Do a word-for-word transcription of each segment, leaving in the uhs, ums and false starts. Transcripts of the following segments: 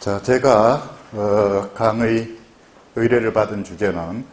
자, 제가 어, 강의 의뢰를 받은 주제는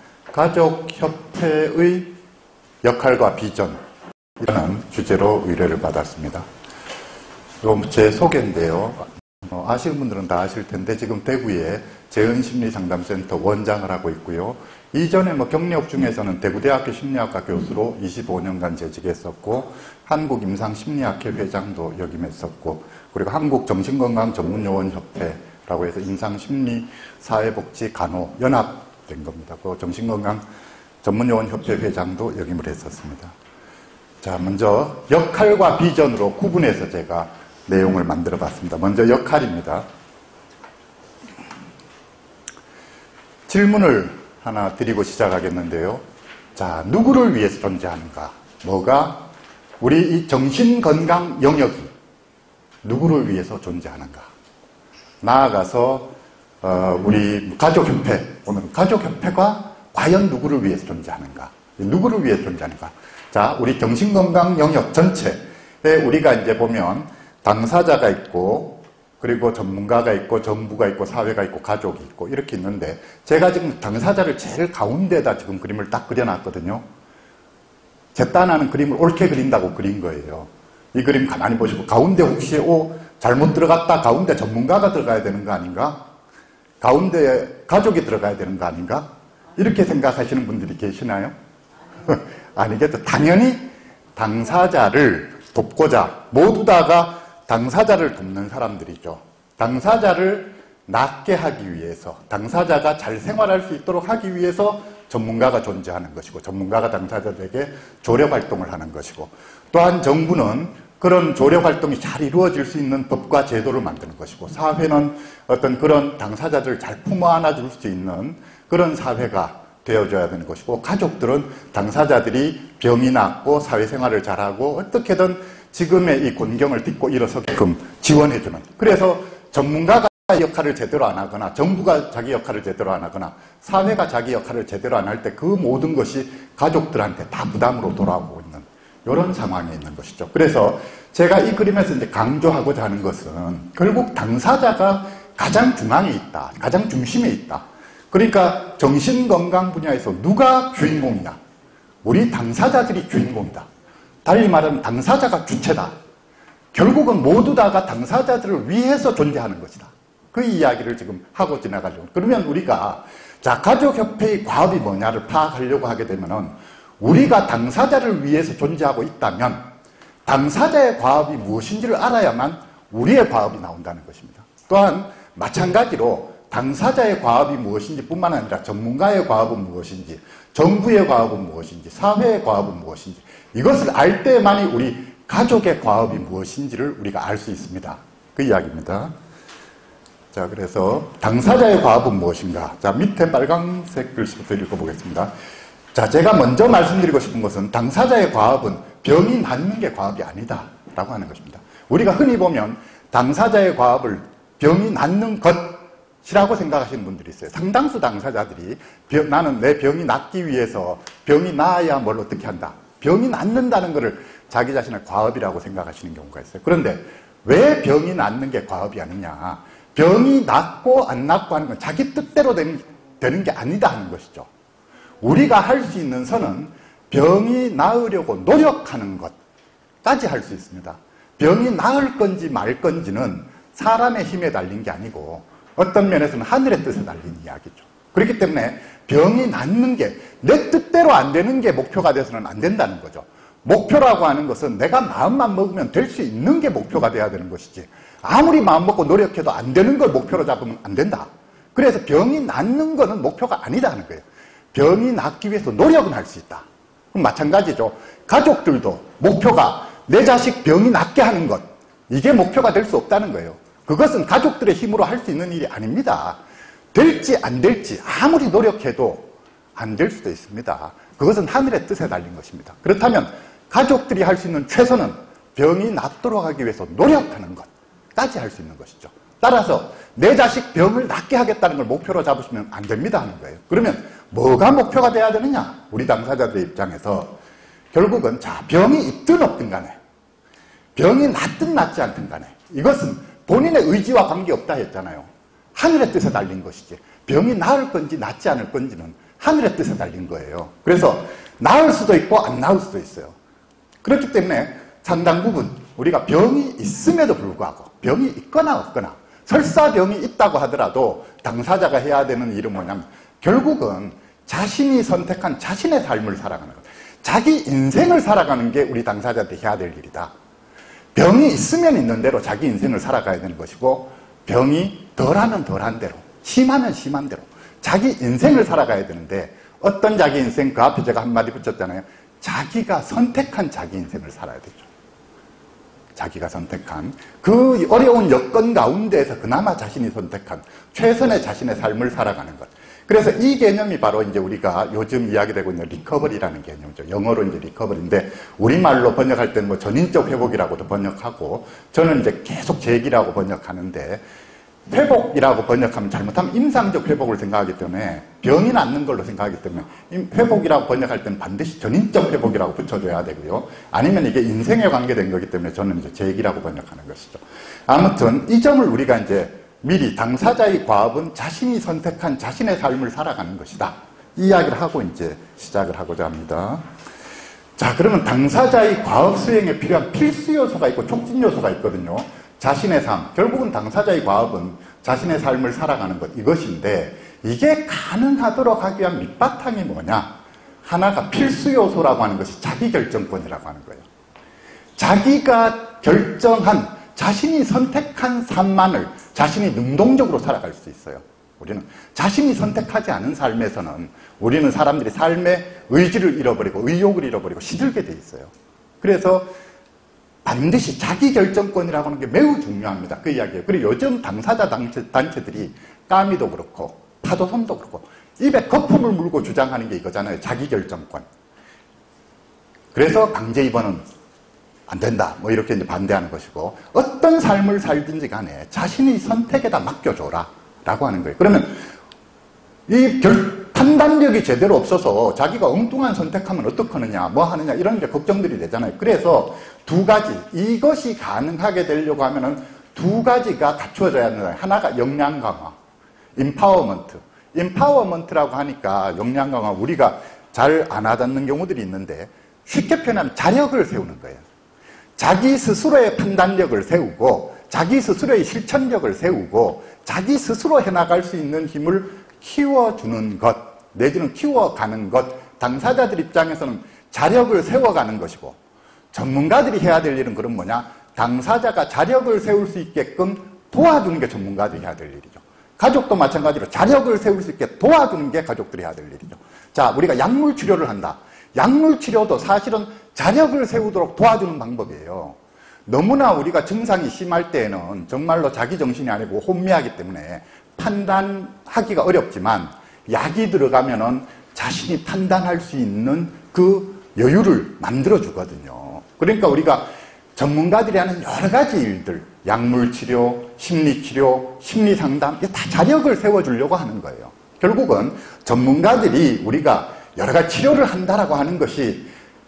가족협회의 역할과 비전이라는 주제로 의뢰를 받았습니다. 이건 제 소개인데요. 어, 아시는 분들은 다 아실 텐데 지금 대구에 재은심리상담센터 원장을 하고 있고요. 이전에 뭐 경력 중에서는 대구대학교 심리학과 교수로 이십오 년간 재직했었고, 한국임상심리학회 회장도 역임했었고, 그리고 한국정신건강전문요원협회라고 해서 임상심리사회복지 간호연합된 겁니다. 그 정신건강전문요원협회 회장도 역임을 했었습니다. 자, 먼저 역할과 비전으로 구분해서 제가 내용을 만들어 봤습니다. 먼저 역할입니다. 질문을 하나 드리고 시작하겠는데요. 자, 누구를 위해서 존재하는가? 뭐가? 우리 이 정신건강 영역이 누구를 위해서 존재하는가? 나아가서 어, 우리 가족협회, 오늘은 가족협회가 과연 누구를 위해서 존재하는가? 누구를 위해서 존재하는가? 자, 우리 정신건강 영역 전체에 우리가 이제 보면 당사자가 있고, 그리고 전문가가 있고, 정부가 있고, 사회가 있고, 가족이 있고, 이렇게 있는데, 제가 지금 당사자를 제일 가운데에다 지금 그림을 딱 그려놨거든요. 제 딴하는 그림을 옳게 그린다고 그린 거예요. 이 그림 가만히 보시고, 가운데 혹시, 오, 잘못 들어갔다, 가운데 전문가가 들어가야 되는 거 아닌가? 가운데에 가족이 들어가야 되는 거 아닌가? 이렇게 생각하시는 분들이 계시나요? 아니겠죠. 당연히 당사자를 돕고자, 모두 다가 당사자를 돕는 사람들이죠. 당사자를 낫게 하기 위해서, 당사자가 잘 생활할 수 있도록 하기 위해서 전문가가 존재하는 것이고, 전문가가 당사자들에게 조력활동을 하는 것이고, 또한 정부는 그런 조력활동이 잘 이루어질 수 있는 법과 제도를 만드는 것이고, 사회는 어떤 그런 당사자들을 잘 품어 안아줄 수 있는 그런 사회가 되어줘야 되는 것이고, 가족들은 당사자들이 병이 낫고 사회생활을 잘하고 어떻게든 지금의 이 곤경을 딛고 일어서게끔 지원해주는, 그래서 전문가가 역할을 제대로 안 하거나, 정부가 자기 역할을 제대로 안 하거나, 사회가 자기 역할을 제대로 안 할 때 그 모든 것이 가족들한테 다 부담으로 돌아오고 있는 이런 상황에 있는 것이죠. 그래서 제가 이 그림에서 이제 강조하고자 하는 것은 결국 당사자가 가장 중앙에 있다, 가장 중심에 있다. 그러니까 정신건강 분야에서 누가 주인공이냐? 우리 당사자들이 주인공이다. 달리 말하면 당사자가 주체다. 결국은 모두 다가 당사자들을 위해서 존재하는 것이다. 그 이야기를 지금 하고 지나가려고. 그러면 우리가 자, 가족협회의 과업이 뭐냐를 파악하려고 하게 되면은 우리가 당사자를 위해서 존재하고 있다면 당사자의 과업이 무엇인지를 알아야만 우리의 과업이 나온다는 것입니다. 또한 마찬가지로 당사자의 과업이 무엇인지 뿐만 아니라 전문가의 과업은 무엇인지, 정부의 과업은 무엇인지, 사회의 과업은 무엇인지, 이것을 알 때만이 우리 가족의 과업이 무엇인지를 우리가 알 수 있습니다. 그 이야기입니다. 자, 그래서 당사자의 과업은 무엇인가? 자, 밑에 빨간색 글씨부터 읽어보겠습니다. 자, 제가 먼저 말씀드리고 싶은 것은 당사자의 과업은 병이 낫는 게 과업이 아니다 라고 하는 것입니다. 우리가 흔히 보면 당사자의 과업을 병이 낫는 것이라고 생각하시는 분들이 있어요. 상당수 당사자들이 병, 나는 내 병이 낫기 위해서 병이 나아야 뭘 어떻게 한다. 병이 낫는다는 것을 자기 자신의 과업이라고 생각하시는 경우가 있어요. 그런데 왜 병이 낫는 게 과업이 아니냐? 병이 낫고 안 낫고 하는 건 자기 뜻대로 되는, 되는 게 아니다 하는 것이죠. 우리가 할 수 있는 선은 병이 나으려고 노력하는 것까지 할 수 있습니다. 병이 나을 건지 말 건지는 사람의 힘에 달린 게 아니고 어떤 면에서는 하늘의 뜻에 달린 이야기죠. 그렇기 때문에 병이 낫는 게 내 뜻대로 안 되는 게 목표가 돼서는 안 된다는 거죠. 목표라고 하는 것은 내가 마음만 먹으면 될 수 있는 게 목표가 돼야 되는 것이지, 아무리 마음 먹고 노력해도 안 되는 걸 목표로 잡으면 안 된다. 그래서 병이 낫는 거는 목표가 아니다는 거예요. 병이 낫기 위해서 노력은 할 수 있다. 그럼 마찬가지죠. 가족들도 목표가 내 자식 병이 낫게 하는 것, 이게 목표가 될 수 없다는 거예요. 그것은 가족들의 힘으로 할 수 있는 일이 아닙니다. 될지 안 될지 아무리 노력해도 안 될 수도 있습니다. 그것은 하늘의 뜻에 달린 것입니다. 그렇다면 가족들이 할 수 있는 최선은 병이 낫도록 하기 위해서 노력하는 것까지 할 수 있는 것이죠. 따라서 내 자식 병을 낫게 하겠다는 걸 목표로 잡으시면 안 됩니다 하는 거예요. 그러면 뭐가 목표가 돼야 되느냐? 우리 당사자들의 입장에서 결국은 자, 병이 있든 없든 간에, 병이 낫든 낫지 않든 간에 이것은 본인의 의지와 관계없다 했잖아요. 하늘의 뜻에 달린 것이지 병이 나을 건지 낫지 않을 건지는 하늘의 뜻에 달린 거예요. 그래서 나을 수도 있고 안 나을 수도 있어요. 그렇기 때문에 상당 부분 우리가 병이 있음에도 불구하고 병이 있거나 없거나 설사 병이 있다고 하더라도 당사자가 해야 되는 일은 뭐냐면 결국은 자신이 선택한 자신의 삶을 살아가는 것, 자기 인생을 살아가는 게 우리 당사자한테 해야 될 일이다. 병이 있으면 있는 대로 자기 인생을 살아가야 되는 것이고 병이 덜하면 덜한 대로 심하면 심한 대로 자기 인생을 살아가야 되는데 어떤 자기 인생? 그 앞에 제가 한마디 붙였잖아요. 자기가 선택한 자기 인생을 살아야 되죠. 자기가 선택한 그 어려운 여건 가운데에서 그나마 자신이 선택한 최선의 자신의 삶을 살아가는 것. 그래서 이 개념이 바로 이제 우리가 요즘 이야기되고 있는 리커버리라는 개념이죠. 영어로 이제 리커버리인데 우리말로 번역할 때는 뭐 전인적 회복이라고도 번역하고 저는 이제 계속 재기라고 번역하는데 회복이라고 번역하면 잘못하면 임상적 회복을 생각하기 때문에 병이 낫는 걸로 생각하기 때문에 회복이라고 번역할 때는 반드시 전인적 회복이라고 붙여줘야 되고요. 아니면 이게 인생에 관계된 거기 때문에 저는 이제 재기라고 번역하는 것이죠. 아무튼 이 점을 우리가 이제 미리 당사자의 과업은 자신이 선택한 자신의 삶을 살아가는 것이다. 이 이야기를 하고 이제 시작을 하고자 합니다. 자, 그러면 당사자의 과업 수행에 필요한 필수 요소가 있고 촉진 요소가 있거든요. 자신의 삶, 결국은 당사자의 과업은 자신의 삶을 살아가는 것, 이것인데 이게 가능하도록 하기 위한 밑바탕이 뭐냐? 하나가 필수 요소라고 하는 것이 자기결정권이라고 하는 거예요. 자기가 결정한, 자신이 선택한 삶만을 자신이 능동적으로 살아갈 수 있어요. 우리는 자신이 선택하지 않은 삶에서는 우리는 사람들이 삶의 의지를 잃어버리고 의욕을 잃어버리고 시들게 돼 있어요. 그래서 반드시 자기결정권이라고 하는 게 매우 중요합니다. 그 이야기예요. 그리고 요즘 당사자 단체, 단체들이 까미도 그렇고 파도섬도 그렇고 입에 거품을 물고 주장하는 게 이거잖아요. 자기결정권. 그래서 강제 입원은 안 된다. 뭐 이렇게 이제 반대하는 것이고 어떤 삶을 살든지 간에 자신의 선택에다 맡겨줘라 라고 하는 거예요. 그러면 이 결, 판단력이 제대로 없어서 자기가 엉뚱한 선택하면 어떡하느냐, 뭐 하느냐, 이런 게 걱정들이 되잖아요. 그래서 두 가지, 이것이 가능하게 되려고 하면은 두 가지가 갖추어져야 된다. 하나가 역량 강화, 임파워먼트. 임파워먼트라고 하니까 역량 강화, 우리가 잘 안 와닿는 경우들이 있는데 쉽게 표현하면 자력을 세우는 거예요. 자기 스스로의 판단력을 세우고 자기 스스로의 실천력을 세우고 자기 스스로 해나갈 수 있는 힘을 키워주는 것, 내지는 키워가는 것, 당사자들 입장에서는 자력을 세워가는 것이고 전문가들이 해야 될 일은 그럼 뭐냐? 당사자가 자력을 세울 수 있게끔 도와주는 게 전문가들이 해야 될 일이죠. 가족도 마찬가지로 자력을 세울 수 있게 도와주는 게 가족들이 해야 될 일이죠. 자, 우리가 약물 치료를 한다. 약물 치료도 사실은 자력을 세우도록 도와주는 방법이에요. 너무나 우리가 증상이 심할 때에는 정말로 자기 정신이 아니고 혼미하기 때문에 판단하기가 어렵지만 약이 들어가면은 자신이 판단할 수 있는 그 여유를 만들어 주거든요. 그러니까 우리가 전문가들이 하는 여러 가지 일들, 약물 치료, 심리 치료, 심리 상담, 이게 다 자력을 세워 주려고 하는 거예요. 결국은 전문가들이 우리가 여러 가지 치료를 한다라고 하는 것이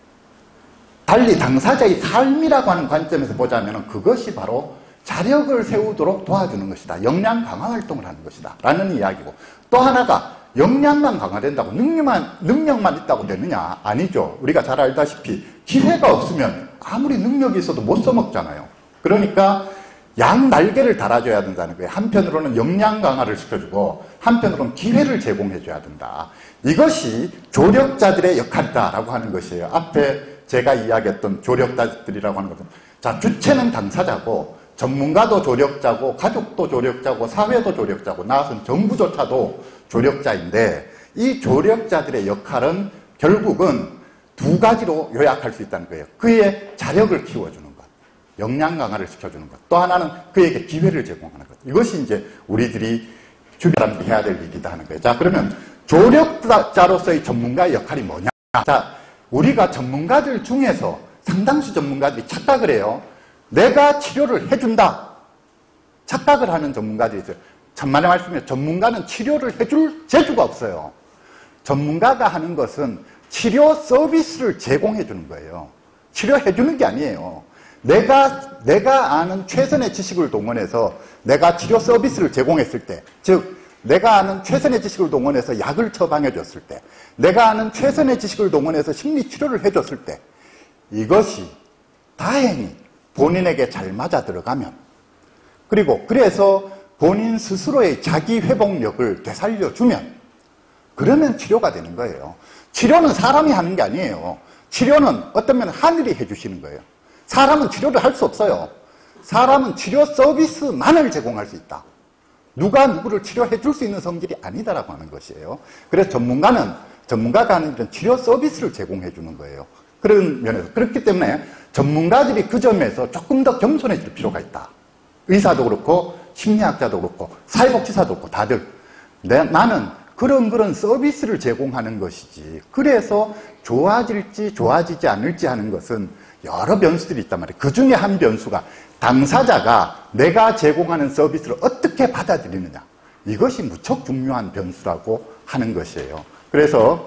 달리 당사자의 삶이라고 하는 관점에서 보자면 그것이 바로 자력을 세우도록 도와주는 것이다. 역량 강화 활동을 하는 것이다. 라는 이야기고 또 하나가 역량만 강화된다고 능력만, 능력만 있다고 되느냐? 아니죠. 우리가 잘 알다시피 기회가 없으면 아무리 능력이 있어도 못 써먹잖아요. 그러니까 양 날개를 달아줘야 된다는 거예요. 한편으로는 역량 강화를 시켜주고 한편으로는 기회를 제공해줘야 된다. 이것이 조력자들의 역할이다라고 하는 것이에요. 앞에 제가 이야기했던 조력자들이라고 하는 것은 자, 주체는 당사자고 전문가도 조력자고 가족도 조력자고 사회도 조력자고 나아가서는 정부조차도 조력자인데 이 조력자들의 역할은 결국은 두 가지로 요약할 수 있다는 거예요. 그의 자력을 키워주는 것, 역량 강화를 시켜주는 것, 또 하나는 그에게 기회를 제공하는 것. 이것이 이제 우리들이 주변 사람들이 해야 될 일이다 하는 거예요. 자, 그러면 조력자로서의 전문가의 역할이 뭐냐? 자, 우리가 전문가들 중에서 상당수 전문가들이 착각을 해요. 내가 치료를 해준다. 착각을 하는 전문가들이 있어요. 천만의 말씀이에요. 전문가는 치료를 해줄 재주가 없어요. 전문가가 하는 것은 치료 서비스를 제공해 주는 거예요. 치료해 주는 게 아니에요. 내가, 내가 아는 최선의 지식을 동원해서 내가 치료 서비스를 제공했을 때, 즉, 내가 아는 최선의 지식을 동원해서 약을 처방해 줬을 때, 내가 아는 최선의 지식을 동원해서 심리 치료를 해줬을 때, 이것이 다행히 본인에게 잘 맞아 들어가면, 그리고 그래서 본인 스스로의 자기 회복력을 되살려주면, 그러면 치료가 되는 거예요. 치료는 사람이 하는 게 아니에요. 치료는 어떤 면은 하늘이 해주시는 거예요. 사람은 치료를 할 수 없어요. 사람은 치료 서비스만을 제공할 수 있다. 누가 누구를 치료해 줄 수 있는 성질이 아니다라고 하는 것이에요. 그래서 전문가는, 전문가가 하는 이런 치료 서비스를 제공해 주는 거예요. 그런 면에서. 그렇기 때문에 전문가들이 그 점에서 조금 더 겸손해질 필요가 있다. 의사도 그렇고, 심리학자도 그렇고, 사회복지사도 그렇고, 다들. 내, 나는 그런 그런 서비스를 제공하는 것이지. 그래서 좋아질지 좋아지지 않을지 하는 것은 여러 변수들이 있단 말이에요. 그 중에 한 변수가 당사자가 내가 제공하는 서비스를 어떻게 받아들이느냐. 이것이 무척 중요한 변수라고 하는 것이에요. 그래서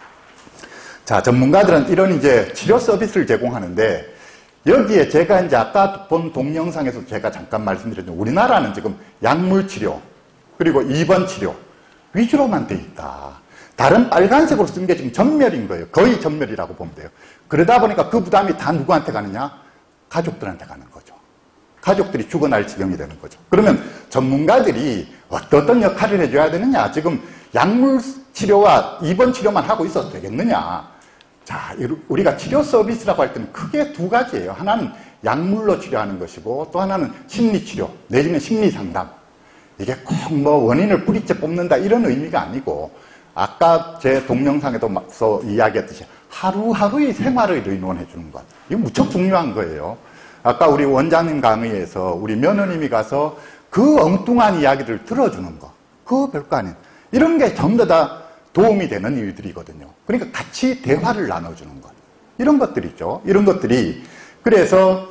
자, 전문가들은 이런 이제 치료 서비스를 제공하는데 여기에 제가 이제 아까 본 동영상에서 제가 잠깐 말씀드렸는데 우리나라는 지금 약물 치료 그리고 입원 치료 위주로만 돼 있다. 다른 빨간색으로 쓴 게 지금 전멸인 거예요. 거의 전멸이라고 보면 돼요. 그러다 보니까 그 부담이 다 누구한테 가느냐? 가족들한테 가는 거죠. 가족들이 죽어날 지경이 되는 거죠. 그러면 전문가들이 어떤 역할을 해줘야 되느냐? 지금 약물 치료와 입원 치료만 하고 있어도 되겠느냐? 자, 우리가 치료 서비스라고 할 때는 크게 두 가지예요. 하나는 약물로 치료하는 것이고 또 하나는 심리치료, 내지는 심리상담. 이게 꼭 뭐 원인을 뿌리째 뽑는다 이런 의미가 아니고 아까 제 동영상에도 서 이야기했듯이 하루하루의 생활을 의논해 주는 것. 이거 무척 중요한 거예요. 아까 우리 원장님 강의에서 우리 며느님이 가서 그 엉뚱한 이야기를 들어주는 거. 그거 별거 아닌. 이런 게 전부 다 도움이 되는 일들이거든요. 그러니까 같이 대화를 나눠주는 것. 이런 것들이죠. 이런 것들이. 그래서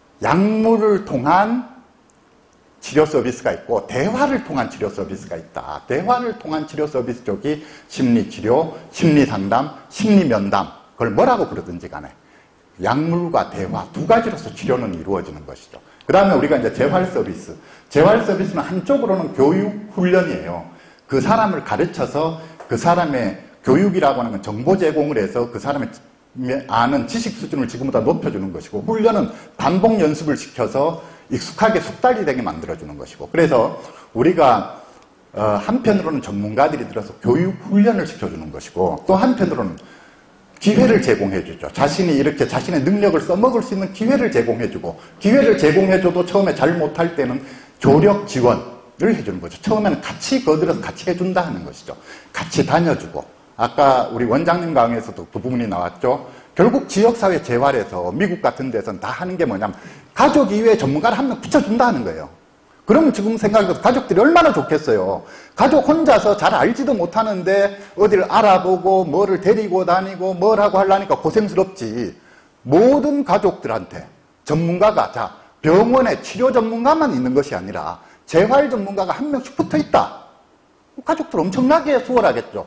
약물을 통한 치료 서비스가 있고 대화를 통한 치료 서비스가 있다. 대화를 통한 치료 서비스 쪽이 심리치료, 심리상담, 심리면담. 그걸 뭐라고 부르든지 간에 약물과 대화 두 가지로서 치료는 이루어지는 것이죠. 그 다음에 우리가 이제 재활 서비스. 재활 서비스는 한쪽으로는 교육, 훈련이에요. 그 사람을 가르쳐서 그 사람의 교육이라고 하는 건 정보 제공을 해서 그 사람의 아는 지식 수준을 지금보다 높여주는 것이고 훈련은 반복 연습을 시켜서 익숙하게 숙달이 되게 만들어주는 것이고 그래서 우리가 어, 한편으로는 전문가들이 들어서 교육 훈련을 시켜주는 것이고 또 한편으로는 기회를 제공해주죠. 자신이 이렇게 자신의 능력을 써먹을 수 있는 기회를 제공해주고 기회를 제공해줘도 처음에 잘 못할 때는 조력 지원을 해주는 거죠. 처음에는 같이 거들어서 같이 해준다 하는 것이죠. 같이 다녀주고 아까 우리 원장님 강의에서도 그 부분이 나왔죠. 결국 지역사회 재활에서 미국 같은 데서는 다 하는 게 뭐냐면 가족 이외에 전문가를 한 명 붙여준다 하는 거예요. 그러면 지금 생각해보면 가족들이 얼마나 좋겠어요. 가족 혼자서 잘 알지도 못하는데 어디를 알아보고 뭐를 데리고 다니고 뭘 하고 하려니까 고생스럽지. 모든 가족들한테 전문가가 자 병원에 치료 전문가만 있는 것이 아니라 재활 전문가가 한 명씩 붙어있다. 가족들 엄청나게 수월하겠죠.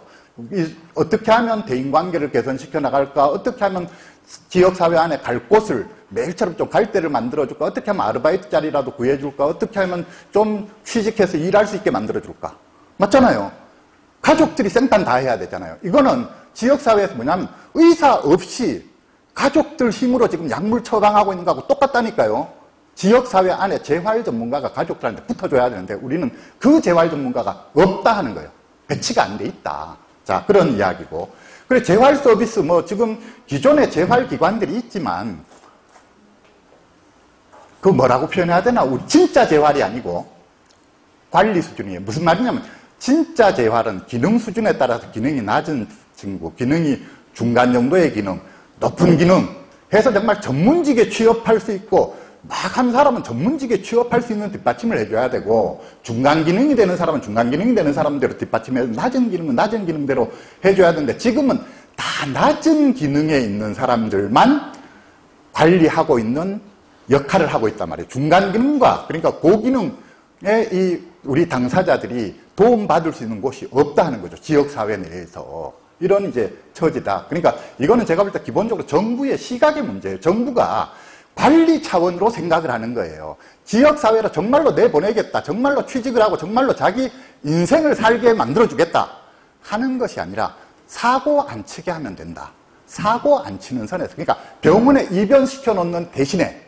어떻게 하면 대인관계를 개선시켜 나갈까? 어떻게 하면 지역사회 안에 갈 곳을 매일처럼 좀 갈 데를 만들어줄까? 어떻게 하면 아르바이트 자리라도 구해줄까? 어떻게 하면 좀 취직해서 일할 수 있게 만들어줄까? 맞잖아요. 가족들이 생판 다 해야 되잖아요. 이거는 지역사회에서 뭐냐면 의사 없이 가족들 힘으로 지금 약물 처방하고 있는 거하고 똑같다니까요. 지역사회 안에 재활 전문가가 가족들한테 붙어줘야 되는데 우리는 그 재활 전문가가 없다 하는 거예요. 배치가 안 돼 있다. 자, 그런 이야기고. 그래, 재활 서비스, 뭐, 지금 기존에 재활 기관들이 있지만, 그 뭐라고 표현해야 되나? 우리 진짜 재활이 아니고, 관리 수준이에요. 무슨 말이냐면, 진짜 재활은 기능 수준에 따라서 기능이 낮은 친구, 기능이 중간 정도의 기능, 높은 기능, 해서 정말 전문직에 취업할 수 있고, 막 한 사람은 전문직에 취업할 수 있는 뒷받침을 해줘야 되고 중간 기능이 되는 사람은 중간 기능이 되는 사람대로 뒷받침해서 낮은 기능은 낮은 기능대로 해줘야 되는데 지금은 다 낮은 기능에 있는 사람들만 관리하고 있는 역할을 하고 있단 말이에요. 중간 기능과 그러니까 고기능에 이 우리 당사자들이 도움받을 수 있는 곳이 없다 하는 거죠. 지역사회 내에서. 이런 이제 처지다. 그러니까 이거는 제가 볼 때 기본적으로 정부의 시각의 문제예요. 정부가 관리 차원으로 생각을 하는 거예요. 지역사회로 정말로 내보내겠다, 정말로 취직을 하고 정말로 자기 인생을 살게 만들어주겠다 하는 것이 아니라 사고 안 치게 하면 된다. 사고 안 치는 선에서, 그러니까 병원에 입원시켜 놓는 대신에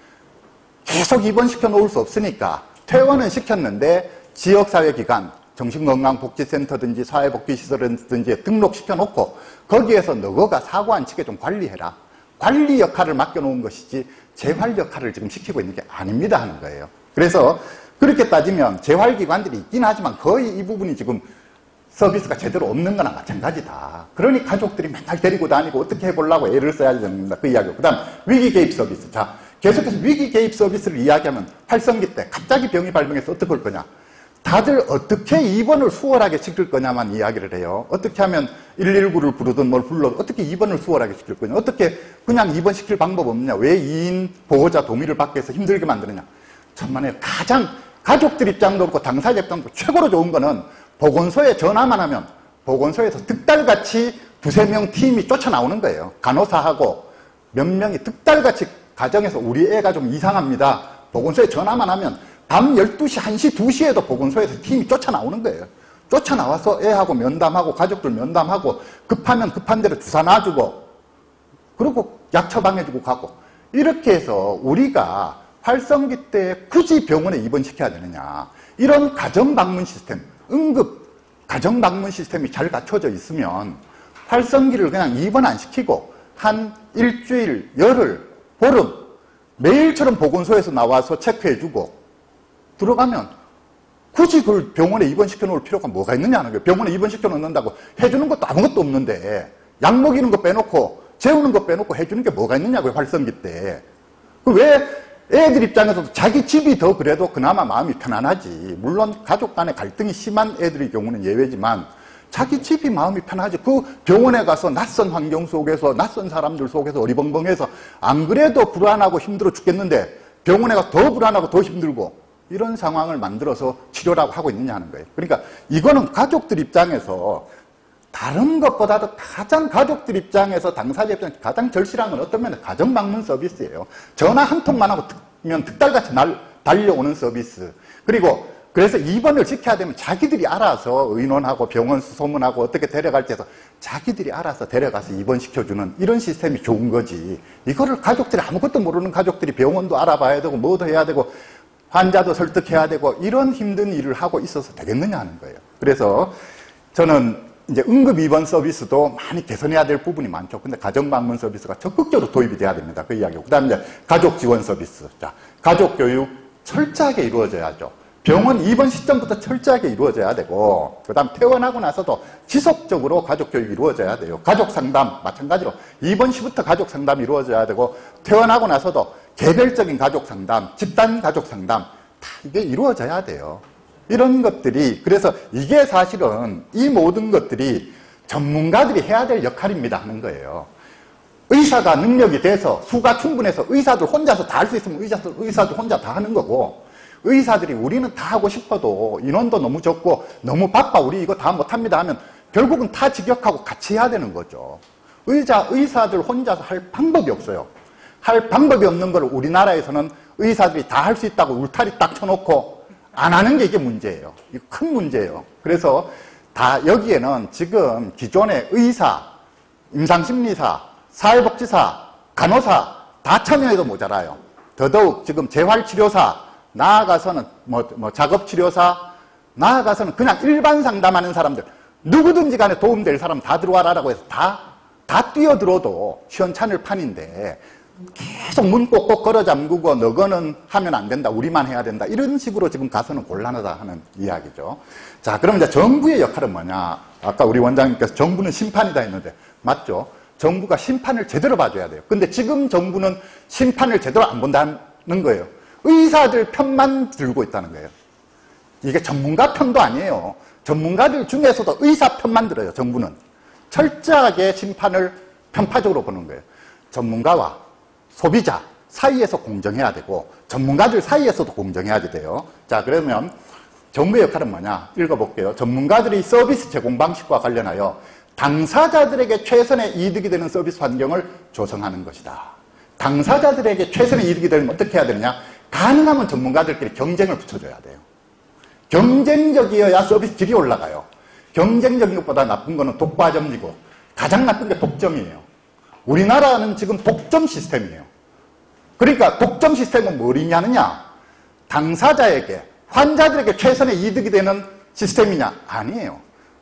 계속 입원시켜 놓을 수 없으니까 퇴원은 시켰는데 지역사회기관, 정신건강복지센터든지 사회복지시설이든지 등록시켜 놓고 거기에서 너가 사고 안 치게 좀 관리해라. 관리 역할을 맡겨놓은 것이지 재활 역할을 지금 시키고 있는 게 아닙니다 하는 거예요. 그래서 그렇게 따지면 재활기관들이 있긴 하지만 거의 이 부분이 지금 서비스가 제대로 없는 거나 마찬가지다. 그러니 가족들이 맨날 데리고 다니고 어떻게 해보려고 애를 써야 됩니다. 그 이야기고. 그 다음 위기 개입 서비스. 자, 계속해서 위기 개입 서비스를 이야기하면 활성기 때 갑자기 병이 발병해서 어떻게 할 거냐. 다들 어떻게 입원을 수월하게 시킬 거냐만 이야기를 해요. 어떻게 하면 일일구를 부르든 뭘 불러도 어떻게 입원을 수월하게 시킬 거냐. 어떻게 그냥 입원시킬 방법 없느냐. 왜 이인 보호자 동의를 받기 위해서 힘들게 만드느냐. 천만에 가장 가족들 입장도 그렇고 당사자 입장도 최고로 좋은 거는 보건소에 전화만 하면 보건소에서 득달같이 두세 명 팀이 쫓아나오는 거예요. 간호사하고 몇 명이 득달같이 가정에서 우리 애가 좀 이상합니다. 보건소에 전화만 하면 밤 열두 시, 한 시, 두 시에도 보건소에서 팀이 쫓아나오는 거예요. 쫓아나와서 애하고 면담하고 가족들 면담하고 급하면 급한 대로 주사 놔주고 그리고 약 처방해주고 가고 이렇게 해서 우리가 활성기 때 굳이 병원에 입원시켜야 되느냐. 이런 가정방문 시스템, 응급 가정방문 시스템이 잘 갖춰져 있으면 활성기를 그냥 입원 안 시키고 한 일주일, 열흘, 보름 매일처럼 보건소에서 나와서 체크해주고 들어가면 굳이 그걸 병원에 입원시켜 놓을 필요가 뭐가 있느냐 하는 거예요. 병원에 입원시켜 놓는다고 해주는 것도 아무것도 없는데 약 먹이는 거 빼놓고 재우는 거 빼놓고 해주는 게 뭐가 있느냐고요. 활성기 때. 왜 애들 입장에서도 자기 집이 더 그래도 그나마 마음이 편안하지. 물론 가족 간의 갈등이 심한 애들의 경우는 예외지만 자기 집이 마음이 편하지. 그 병원에 가서 낯선 환경 속에서 낯선 사람들 속에서 어리벙벙해서 안 그래도 불안하고 힘들어 죽겠는데 병원에 가서 더 불안하고 더 힘들고 이런 상황을 만들어서 치료라고 하고 있느냐 하는 거예요. 그러니까 이거는 가족들 입장에서 다른 것보다도 가장 가족들 입장에서 당사자 입장에서 가장 절실한 건 어떤 면에서 가정방문 서비스예요. 전화 한 통만 하고 면 득달같이 날, 달려오는 서비스. 그리고 그래서 입원을 시켜야 되면 자기들이 알아서 의논하고 병원 수소문하고 어떻게 데려갈지 해서 자기들이 알아서 데려가서 입원시켜주는 이런 시스템이 좋은 거지. 이거를 가족들이 아무것도 모르는 가족들이 병원도 알아봐야 되고 뭐도 해야 되고 환자도 설득해야 되고 이런 힘든 일을 하고 있어서 되겠느냐 하는 거예요. 그래서 저는 이제 응급 입원 서비스도 많이 개선해야 될 부분이 많죠. 근데 가정방문 서비스가 적극적으로 도입이 돼야 됩니다. 그 이야기고. 그 다음에 이제 가족 지원 서비스. 자, 가족 교육 철저하게 이루어져야죠. 병원 입원 시점부터 철저하게 이루어져야 되고, 그 다음 퇴원하고 나서도 지속적으로 가족 교육이 이루어져야 돼요. 가족 상담, 마찬가지로 입원 시부터 가족 상담이 이루어져야 되고, 퇴원하고 나서도 개별적인 가족 상담, 집단 가족 상담, 다 이게 이루어져야 돼요. 이런 것들이, 그래서 이게 사실은 이 모든 것들이 전문가들이 해야 될 역할입니다 하는 거예요. 의사가 능력이 돼서, 수가 충분해서 의사들 혼자서 다 할 수 있으면 의사들, 의사들 혼자 다 하는 거고, 의사들이 우리는 다 하고 싶어도 인원도 너무 적고 너무 바빠 우리 이거 다 못합니다 하면 결국은 타 직역하고 같이 해야 되는 거죠. 의자, 의사들 혼자서 할 방법이 없어요. 할 방법이 없는 걸 우리나라에서는 의사들이 다 할 수 있다고 울타리 딱 쳐놓고 안 하는 게 이게 문제예요. 이게 큰 문제예요. 그래서 다 여기에는 지금 기존의 의사, 임상심리사, 사회복지사, 간호사 다 참여해도 모자라요. 더더욱 지금 재활치료사, 나아가서는 뭐, 뭐 작업치료사, 나아가서는 그냥 일반 상담하는 사람들, 누구든지 간에 도움될 사람 다 들어와라라고 해서 다, 다 뛰어들어도 시원찮을 판인데 계속 문 꼭꼭 걸어 잠그고 너거는 하면 안 된다, 우리만 해야 된다, 이런 식으로 지금 가서는 곤란하다 하는 이야기죠. 자, 그럼 이제 정부의 역할은 뭐냐? 아까 우리 원장님께서 정부는 심판이다 했는데 맞죠? 정부가 심판을 제대로 봐줘야 돼요. 근데 지금 정부는 심판을 제대로 안 본다는 거예요. 의사들 편만 들고 있다는 거예요. 이게 전문가 편도 아니에요. 전문가들 중에서도 의사 편만 들어요. 정부는 철저하게 심판을 편파적으로 보는 거예요. 전문가와 소비자 사이에서 공정해야 되고 전문가들 사이에서도 공정해야 돼요. 자, 그러면 정부의 역할은 뭐냐? 읽어볼게요. 전문가들이 서비스 제공 방식과 관련하여 당사자들에게 최선의 이득이 되는 서비스 환경을 조성하는 것이다. 당사자들에게 최선의 이득이 되려면 어떻게 해야 되느냐? 가능하면 전문가들끼리 경쟁을 붙여줘야 돼요. 경쟁적이어야 서비스 질이 올라가요. 경쟁적인 것보다 나쁜 거는 독과점이고 가장 나쁜 게 독점이에요. 우리나라는 지금 독점 시스템이에요. 그러니까 독점 시스템은 뭘 의미하느냐? 당사자에게, 환자들에게 최선의 이득이 되는 시스템이냐? 아니에요.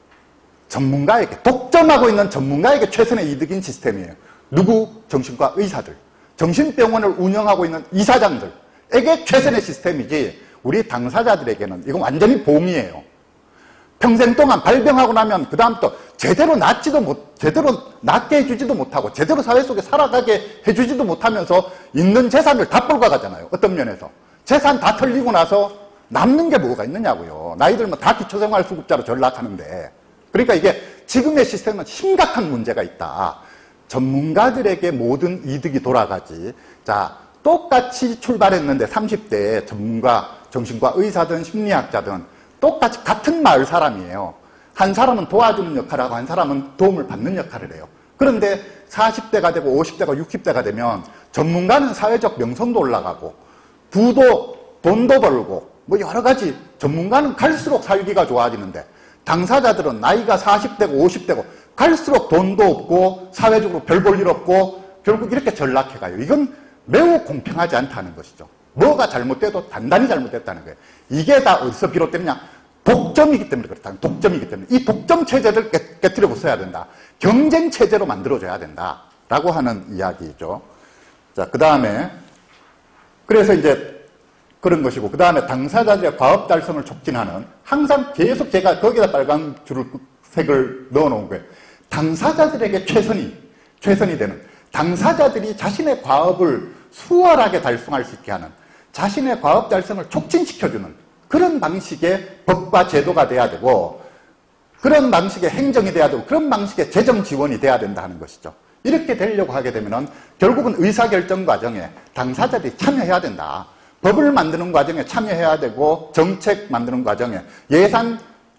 전문가에게, 독점하고 있는 전문가에게 최선의 이득인 시스템이에요. 누구? 정신과 의사들. 정신병원을 운영하고 있는 이사장들에게 최선의 시스템이지 우리 당사자들에게는 이건 완전히 봉이에요. 평생 동안 발병하고 나면 그 다음부터 제대로 낫지도 못, 제대로 낫게 해주지도 못하고 제대로 사회 속에 살아가게 해주지도 못하면서 있는 재산을 다 뺏고 가잖아요. 어떤 면에서. 재산 다 털리고 나서 남는 게 뭐가 있느냐고요. 나이 들면 다 기초생활수급자로 전락하는데. 그러니까 이게 지금의 시스템은 심각한 문제가 있다. 전문가들에게 모든 이득이 돌아가지. 자, 똑같이 출발했는데 삼십 대에 전문가, 정신과 의사든 심리학자든 똑같이 같은 마을 사람이에요. 한 사람은 도와주는 역할을 하고 한 사람은 도움을 받는 역할을 해요. 그런데 사십 대가 되고 오십 대가 육십 대가 되면 전문가는 사회적 명성도 올라가고 부도 돈도 벌고 뭐 여러 가지 전문가는 갈수록 살기가 좋아지는데 당사자들은 나이가 사십 대고 오십 대고 갈수록 돈도 없고 사회적으로 별 볼 일 없고 결국 이렇게 전락해가요. 이건 매우 공평하지 않다는 것이죠. 뭐가 잘못돼도 단단히 잘못됐다는 거예요. 이게 다 어디서 비롯되느냐? 독점이기 때문에 그렇다. 독점이기 때문에. 이 독점 체제를 깨, 깨뜨려 부숴야 된다. 경쟁 체제로 만들어줘야 된다. 라고 하는 이야기죠. 자, 그 다음에, 그래서 이제 그런 것이고, 그 다음에 당사자들의 과업 달성을 촉진하는, 항상 계속 제가 거기다 빨간 줄을, 색을 넣어 놓은 거예요. 당사자들에게 최선이, 최선이 되는, 당사자들이 자신의 과업을 수월하게 달성할 수 있게 하는, 자신의 과업 달성을 촉진시켜주는 그런 방식의 법과 제도가 돼야 되고, 그런 방식의 행정이 돼야 되고, 그런 방식의 재정 지원이 돼야 된다는 것이죠. 이렇게 되려고 하게 되면은 결국은 의사결정 과정에 당사자들이 참여해야 된다. 법을 만드는 과정에 참여해야 되고, 정책 만드는 과정에, 예산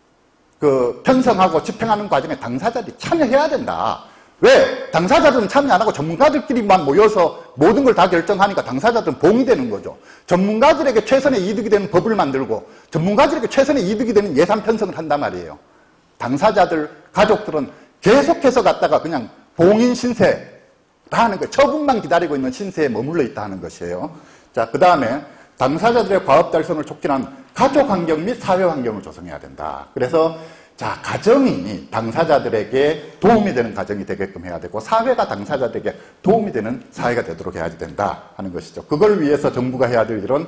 그 편성하고 집행하는 과정에 당사자들이 참여해야 된다. 왜? 당사자들은 참여 안 하고 전문가들끼리만 모여서 모든 걸 다 결정하니까 당사자들은 봉이 되는 거죠. 전문가들에게 최선의 이득이 되는 법을 만들고 전문가들에게 최선의 이득이 되는 예산 편성을 한단 말이에요. 당사자들, 가족들은 계속해서 갔다가 그냥 봉인 신세라는 거예요. 처분만 기다리고 있는 신세에 머물러 있다는 것이에요. 자, 그 다음에 당사자들의 과업 달성을 촉진한 가족 환경 및 사회 환경을 조성해야 된다. 그래서 자, 가정이 당사자들에게 도움이 되는 가정이 되게끔 해야 되고 사회가 당사자들에게 도움이 되는 사회가 되도록 해야 된다 하는 것이죠. 그걸 위해서 정부가 해야 될 일은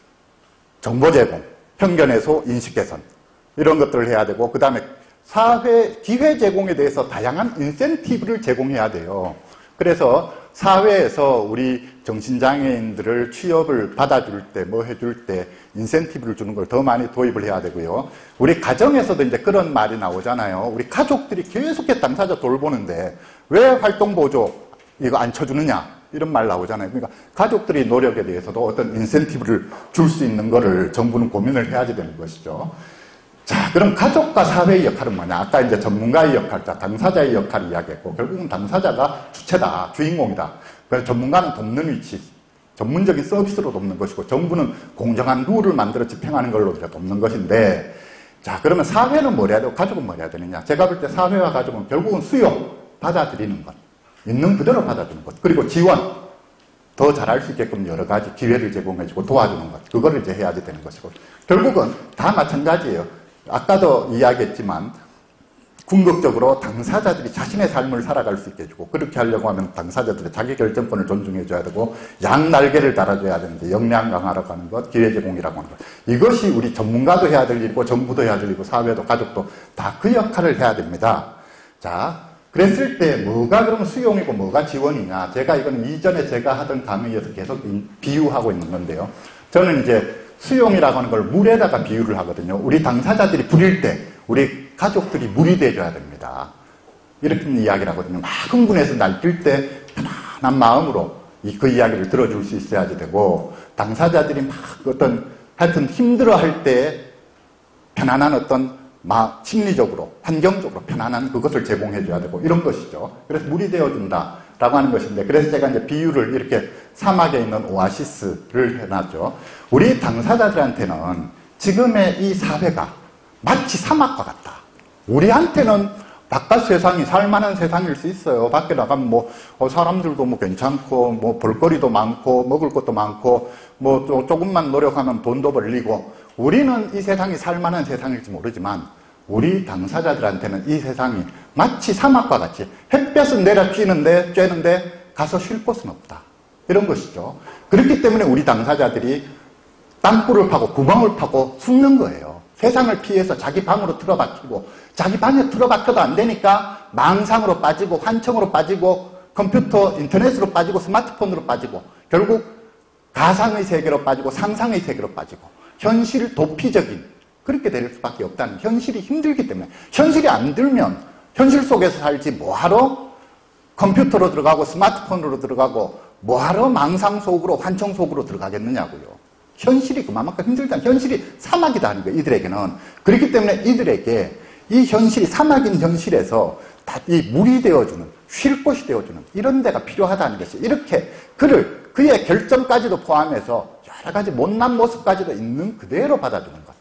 정보 제공, 편견 해소, 인식 개선 이런 것들을 해야 되고 그 다음에 사회 기회 제공에 대해서 다양한 인센티브를 제공해야 돼요. 그래서 사회에서 우리 정신장애인들을 취업을 받아줄 때, 뭐 해줄 때, 인센티브를 주는 걸 더 많이 도입을 해야 되고요. 우리 가정에서도 이제 그런 말이 나오잖아요. 우리 가족들이 계속해서 당사자 돌보는데, 왜 활동보조 이거 안 쳐주느냐? 이런 말 나오잖아요. 그러니까 가족들의 노력에 대해서도 어떤 인센티브를 줄 수 있는 거를 정부는 고민을 해야지 되는 것이죠. 자, 그럼 가족과 사회의 역할은 뭐냐? 아까 이제 전문가의 역할, 자, 당사자의 역할을 이야기했고, 결국은 당사자가 주체다, 주인공이다. 그래서 전문가는 돕는 위치, 전문적인 서비스로 돕는 것이고, 정부는 공정한 룰을 만들어 집행하는 걸로 이제 돕는 것인데, 자, 그러면 사회는 뭘 해야 되고, 가족은 뭘 해야 되느냐? 제가 볼 때 사회와 가족은 결국은 수용, 받아들이는 것, 있는 그대로 받아주는 것, 그리고 지원, 더 잘할 수 있게끔 여러 가지 기회를 제공해주고 도와주는 것, 그거를 이제 해야지 되는 것이고, 결국은 다 마찬가지예요. 아까도 이야기했지만 궁극적으로 당사자들이 자신의 삶을 살아갈 수 있게 해주고 그렇게 하려고 하면 당사자들의 자기결정권을 존중해줘야 되고 양날개를 달아줘야 되는데 역량 강화라고 하는 것, 기회 제공이라고 하는 것 이것이 우리 전문가도 해야 될 일이고 정부도 해야 될 일이고 사회도 가족도 다 그 역할을 해야 됩니다. 자, 그랬을 때 뭐가 그러면 수용이고 뭐가 지원이냐 제가 이거는 이전에 제가 하던 강의에서 계속 비유하고 있는 건데요. 저는 이제 수용이라고 하는 걸 물에다가 비유를 하거든요. 우리 당사자들이 부릴 때 우리 가족들이 물이 돼줘야 됩니다. 이렇게 이야기를 하거든요. 막 흥분해서 날뛸 때 편안한 마음으로 그 이야기를 들어줄 수 있어야지 되고 당사자들이 막 어떤 하여튼 힘들어할 때 편안한 어떤 막 심리적으로 환경적으로 편안한 그것을 제공해줘야 되고 이런 것이죠. 그래서 물이 되어준다 라고 하는 것인데, 그래서 제가 이제 비유를 이렇게 사막에 있는 오아시스를 해놨죠. 우리 당사자들한테는 지금의 이 사회가 마치 사막과 같다. 우리한테는 바깥 세상이 살만한 세상일 수 있어요. 밖에 나가면 뭐 사람들도 뭐 괜찮고 뭐 볼거리도 많고 먹을 것도 많고 뭐 조금만 노력하면 돈도 벌리고, 우리는 이 세상이 살만한 세상일지 모르지만 우리 당사자들한테는 이 세상이 마치 사막과 같이 햇볕은 내려 쬐는데 쬐는데 가서 쉴 곳은 없다. 이런 것이죠. 그렇기 때문에 우리 당사자들이 땅굴을 파고 구멍을 파고 숨는 거예요. 세상을 피해서 자기 방으로 틀어박히고, 자기 방에 틀어박혀도 안 되니까 망상으로 빠지고 환청으로 빠지고 컴퓨터 인터넷으로 빠지고 스마트폰으로 빠지고 결국 가상의 세계로 빠지고 상상의 세계로 빠지고 현실 도피적인, 그렇게 될 수밖에 없다는, 현실이 힘들기 때문에. 현실이 안 들면 현실 속에서 살지 뭐하러 컴퓨터로 들어가고 스마트폰으로 들어가고 뭐하러 망상 속으로 환청 속으로 들어가겠느냐고요. 현실이 그만큼 힘들다. 현실이 사막이다 하는 거예요, 이들에게는. 그렇기 때문에 이들에게 이 현실이 사막인 현실에서 다 이 물이 되어주는, 쉴 곳이 되어주는 이런 데가 필요하다는 것이, 이렇게 그를, 그의 결정까지도 포함해서 여러 가지 못난 모습까지도 있는 그대로 받아주는 것.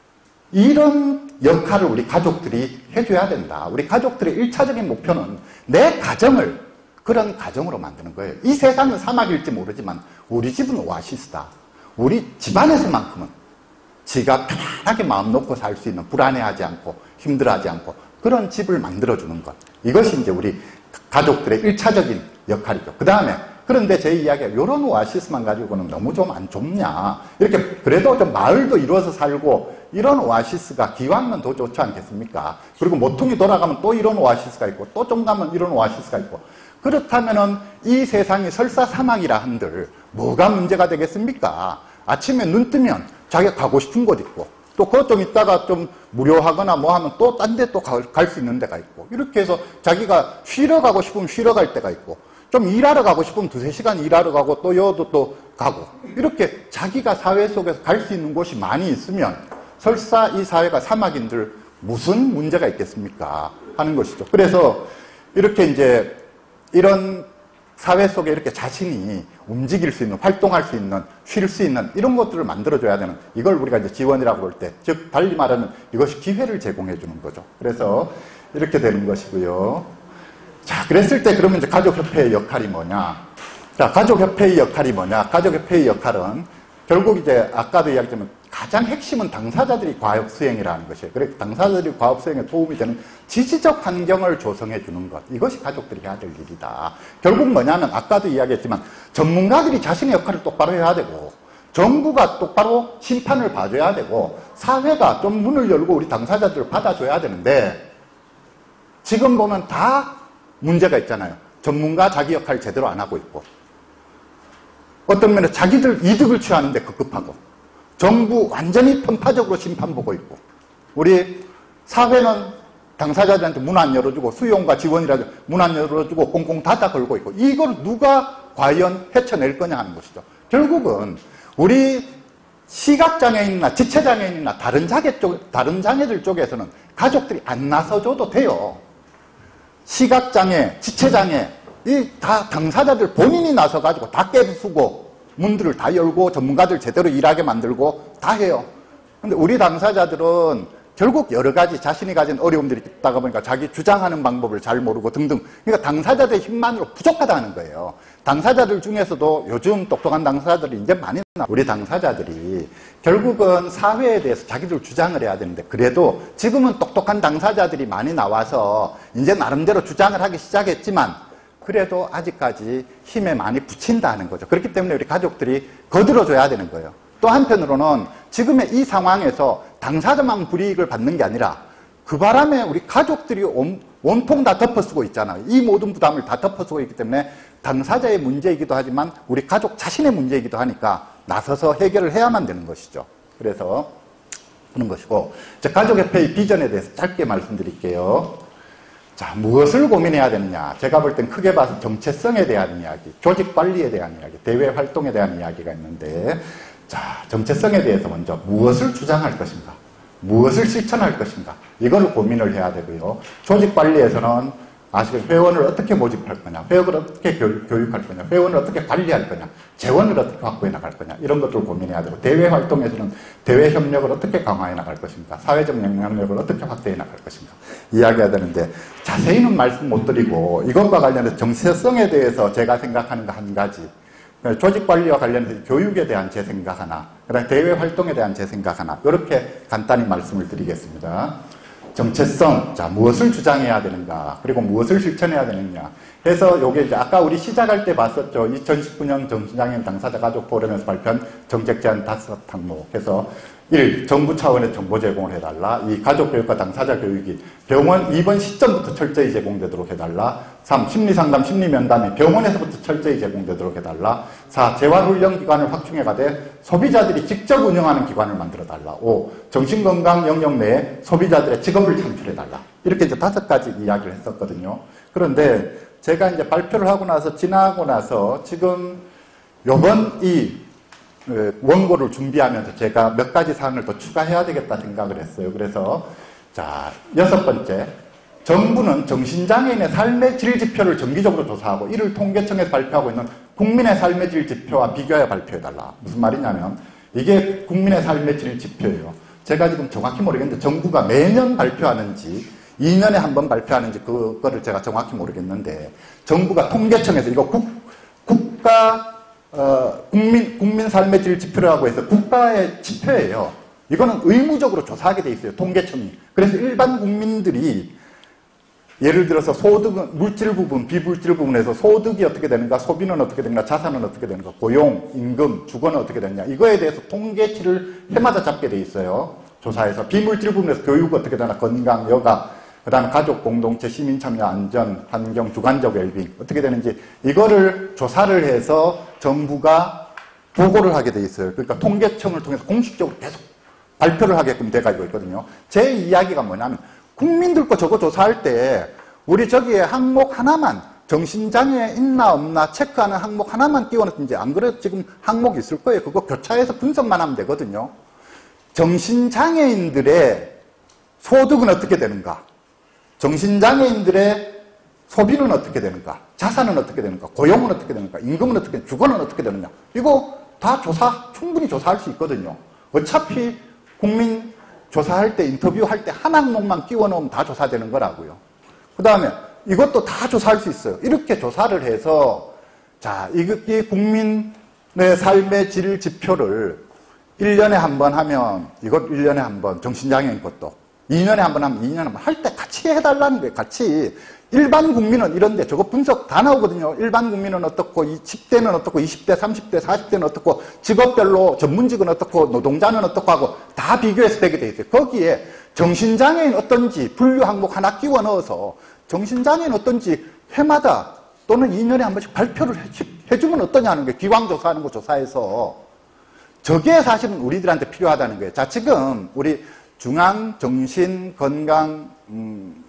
이런 역할을 우리 가족들이 해줘야 된다. 우리 가족들의 일차적인 목표는 내 가정을 그런 가정으로 만드는 거예요. 이 세상은 사막일지 모르지만 우리 집은 오아시스다. 우리 집안에서만큼은 지가 편안하게 마음 놓고 살 수 있는, 불안해하지 않고 힘들어하지 않고 그런 집을 만들어주는 것. 이것이 이제 우리 가족들의 일차적인 역할이죠. 그 다음에, 그런데 제 이야기가 이런 오아시스만 가지고는 너무 좀 안 좁냐. 이렇게 그래도 좀 마을도 이루어서 살고 이런 오아시스가 기왕이면 더 좋지 않겠습니까? 그리고 모퉁이 돌아가면 또 이런 오아시스가 있고 또 좀 가면 이런 오아시스가 있고, 그렇다면은 이 세상이 설사 사막이라 한들 뭐가 문제가 되겠습니까? 아침에 눈 뜨면 자기가 가고 싶은 곳 있고, 또 그거 좀 있다가 좀 무료하거나 뭐 하면 또 딴 데 또 갈 수 있는 데가 있고, 이렇게 해서 자기가 쉬러 가고 싶으면 쉬러 갈 데가 있고, 좀 일하러 가고 싶으면 두세 시간 일하러 가고 또 여도 또 가고, 이렇게 자기가 사회 속에서 갈 수 있는 곳이 많이 있으면 설사 이 사회가 사막인들 무슨 문제가 있겠습니까? 하는 것이죠. 그래서 이렇게 이제 이런 사회 속에 이렇게 자신이 움직일 수 있는, 활동할 수 있는, 쉴 수 있는 이런 것들을 만들어줘야 되는, 이걸 우리가 이제 지원이라고 볼 때, 즉 달리 말하면 이것이 기회를 제공해 주는 거죠. 그래서 이렇게 되는 것이고요. 자, 그랬을 때 그러면 이제 가족협회의 역할이 뭐냐? 자, 가족협회의 역할이 뭐냐? 가족협회의 역할은 결국 이제 아까도 이야기했지만 가장 핵심은 당사자들이 과업 수행이라는 것이에요. 그래서 당사자들이 과업 수행에 도움이 되는 지지적 환경을 조성해 주는 것. 이것이 가족들이 해야 될 일이다. 결국 뭐냐면 아까도 이야기했지만 전문가들이 자신의 역할을 똑바로 해야 되고, 정부가 똑바로 심판을 봐줘야 되고, 사회가 좀 문을 열고 우리 당사자들을 받아줘야 되는데, 지금 보면 다 문제가 있잖아요. 전문가 자기 역할을 제대로 안 하고 있고, 어떤 면에 자기들 이득을 취하는데 급급하고, 정부 완전히 편파적으로 심판 보고 있고, 우리 사회는 당사자들한테 문 안 열어주고, 수용과 지원이라도 문 안 열어주고 꽁꽁 닫아 걸고 있고, 이걸 누가 과연 헤쳐낼 거냐 하는 것이죠. 결국은 우리 시각장애인이나 지체장애인이나 다른 장애 쪽, 다른 장애들 쪽에서는 가족들이 안 나서줘도 돼요. 시각장애, 지체장애, 이 다 당사자들 본인이 나서가지고 다 깨부수고 문들을 다 열고 전문가들 제대로 일하게 만들고 다 해요. 근데 우리 당사자들은 결국 여러 가지 자신이 가진 어려움들이 있다가 보니까 자기 주장하는 방법을 잘 모르고 등등. 그러니까 당사자들의 힘만으로 부족하다는 거예요. 당사자들 중에서도 요즘 똑똑한 당사자들이 이제 많이 나. 우리 당사자들이 결국은 사회에 대해서 자기들 주장을 해야 되는데, 그래도 지금은 똑똑한 당사자들이 많이 나와서 이제 나름대로 주장을 하기 시작했지만 그래도 아직까지 힘에 많이 붙인다는 거죠. 그렇기 때문에 우리 가족들이 거들어줘야 되는 거예요. 또 한편으로는 지금의 이 상황에서 당사자만 불이익을 받는 게 아니라 그 바람에 우리 가족들이 온, 온통 다 덮어쓰고 있잖아요. 이 모든 부담을 다 덮어쓰고 있기 때문에 당사자의 문제이기도 하지만 우리 가족 자신의 문제이기도 하니까 나서서 해결을 해야만 되는 것이죠. 그래서 그런 것이고, 가족협회의 비전에 대해서 짧게 말씀드릴게요. 자, 무엇을 고민해야 되느냐? 제가 볼 땐 크게 봐서 정체성에 대한 이야기, 조직 관리에 대한 이야기, 대외 활동에 대한 이야기가 있는데, 자, 정체성에 대해서 먼저 무엇을 주장할 것인가? 무엇을 실천할 것인가? 이걸 고민을 해야 되고요. 조직 관리에서는 아시겠죠? 회원을 어떻게 모집할 거냐, 회원을 어떻게 교육, 교육할 거냐, 회원을 어떻게 관리할 거냐, 재원을 어떻게 확보해 나갈 거냐, 이런 것들을 고민해야 되고, 대외 활동에서는 대외 협력을 어떻게 강화해 나갈 것인가, 사회적 영향력을 어떻게 확대해 나갈 것인가, 이야기해야 되는데, 자세히는 말씀 못 드리고, 이것과 관련해서 정체성에 대해서 제가 생각하는 거 한 가지, 조직 관리와 관련해서 교육에 대한 제 생각 하나, 그다음에 대외 활동에 대한 제 생각 하나, 이렇게 간단히 말씀을 드리겠습니다. 정체성, 자, 무엇을 주장해야 되는가, 그리고 무엇을 실천해야 되느냐. 그래서 요게 이제 아까 우리 시작할 때 봤었죠. 이천십구 년 정신장애인 당사자 가족 포럼에서 발표한 정책 제안 다섯 항목. 그래서 일. 정부 차원의 정보 제공을 해달라. 이 가족교육과 당사자 교육이 병원 입원 시점부터 철저히 제공되도록 해달라. 삼. 심리상담, 심리면담이 병원에서부터 철저히 제공되도록 해달라. 사. 재활훈련기관을 확충해가되 소비자들이 직접 운영하는 기관을 만들어달라. 오. 정신건강 영역 내에 소비자들의 직업을 창출해달라. 이렇게 이제 다섯 가지 이야기를 했었거든요. 그런데 제가 이제 발표를 하고 나서, 지나고 나서 지금 요번 이 원고를 준비하면서 제가 몇 가지 사항을 더 추가해야 되겠다 생각을 했어요. 그래서 자, 여섯 번째, 정부는 정신장애인의 삶의 질 지표를 정기적으로 조사하고 이를 통계청에서 발표하고 있는 국민의 삶의 질 지표와 비교하여 발표해달라. 무슨 말이냐면 이게 국민의 삶의 질 지표예요. 제가 지금 정확히 모르겠는데 정부가 매년 발표하는지 이 년에 한 번 발표하는지 그거를 제가 정확히 모르겠는데, 정부가 통계청에서 이거 국, 국가 어, 국민, 국민 삶의 질 지표라고 해서 국가의 지표예요. 이거는 의무적으로 조사하게 돼 있어요. 통계청이. 그래서 일반 국민들이 예를 들어서 소득은 물질 부분, 비물질 부분에서 소득이 어떻게 되는가, 소비는 어떻게 되는가, 자산은 어떻게 되는가, 고용, 임금, 주거는 어떻게 되느냐. 이거에 대해서 통계치를 해마다 잡게 돼 있어요. 조사해서. 비물질 부분에서 교육 어떻게 되나, 건강, 여가, 그 다음에 가족, 공동체, 시민 참여, 안전, 환경, 주관적 웰빙 어떻게 되는지 이거를 조사를 해서 정부가 보고를 하게 돼 있어요. 그러니까 통계청을 통해서 공식적으로 계속 발표를 하게끔 돼가지고 있거든요. 제 이야기가 뭐냐면 국민들 거 저거 조사할 때 우리 저기에 항목 하나만 정신장애 있나 없나 체크하는 항목 하나만 띄워놨든지, 안 그래도 지금 항목이 있을 거예요. 그거 교차해서 분석만 하면 되거든요. 정신장애인들의 소득은 어떻게 되는가, 정신장애인들의 소비는 어떻게 되는가, 자산은 어떻게 되는가, 고용은 어떻게 되는가, 임금은 어떻게 되는가, 주거는 어떻게 되느냐, 이거 다 조사, 충분히 조사할 수 있거든요. 어차피 국민 조사할 때, 인터뷰할 때 한 항목만 끼워 넣으면 다 조사되는 거라고요. 그 다음에 이것도 다 조사할 수 있어요. 이렇게 조사를 해서, 자, 이 국민의 삶의 질 지표를 일 년에 한 번 하면, 이것 일 년에 한 번, 정신장애인 것도 이 년에 한 번 하면 이 년에 한 번 할 때 같이 해달라는 거예요. 같이. 일반 국민은 이런데 저거 분석 다 나오거든요. 일반 국민은 어떻고, 십 대는 어떻고, 이십 대, 삼십 대, 사십 대는 어떻고, 직업별로 전문직은 어떻고, 노동자는 어떻고 하고 다 비교해서 되게 돼 있어요. 거기에 정신장애인 어떤지 분류 항목 하나 끼워 넣어서 정신장애인 어떤지 해마다 또는 이 년에 한 번씩 발표를 해주면 어떠냐는 거예요. 기왕조사하는 거 조사해서. 저게 사실은 우리들한테 필요하다는 거예요. 자, 지금 우리 중앙정신건강 음,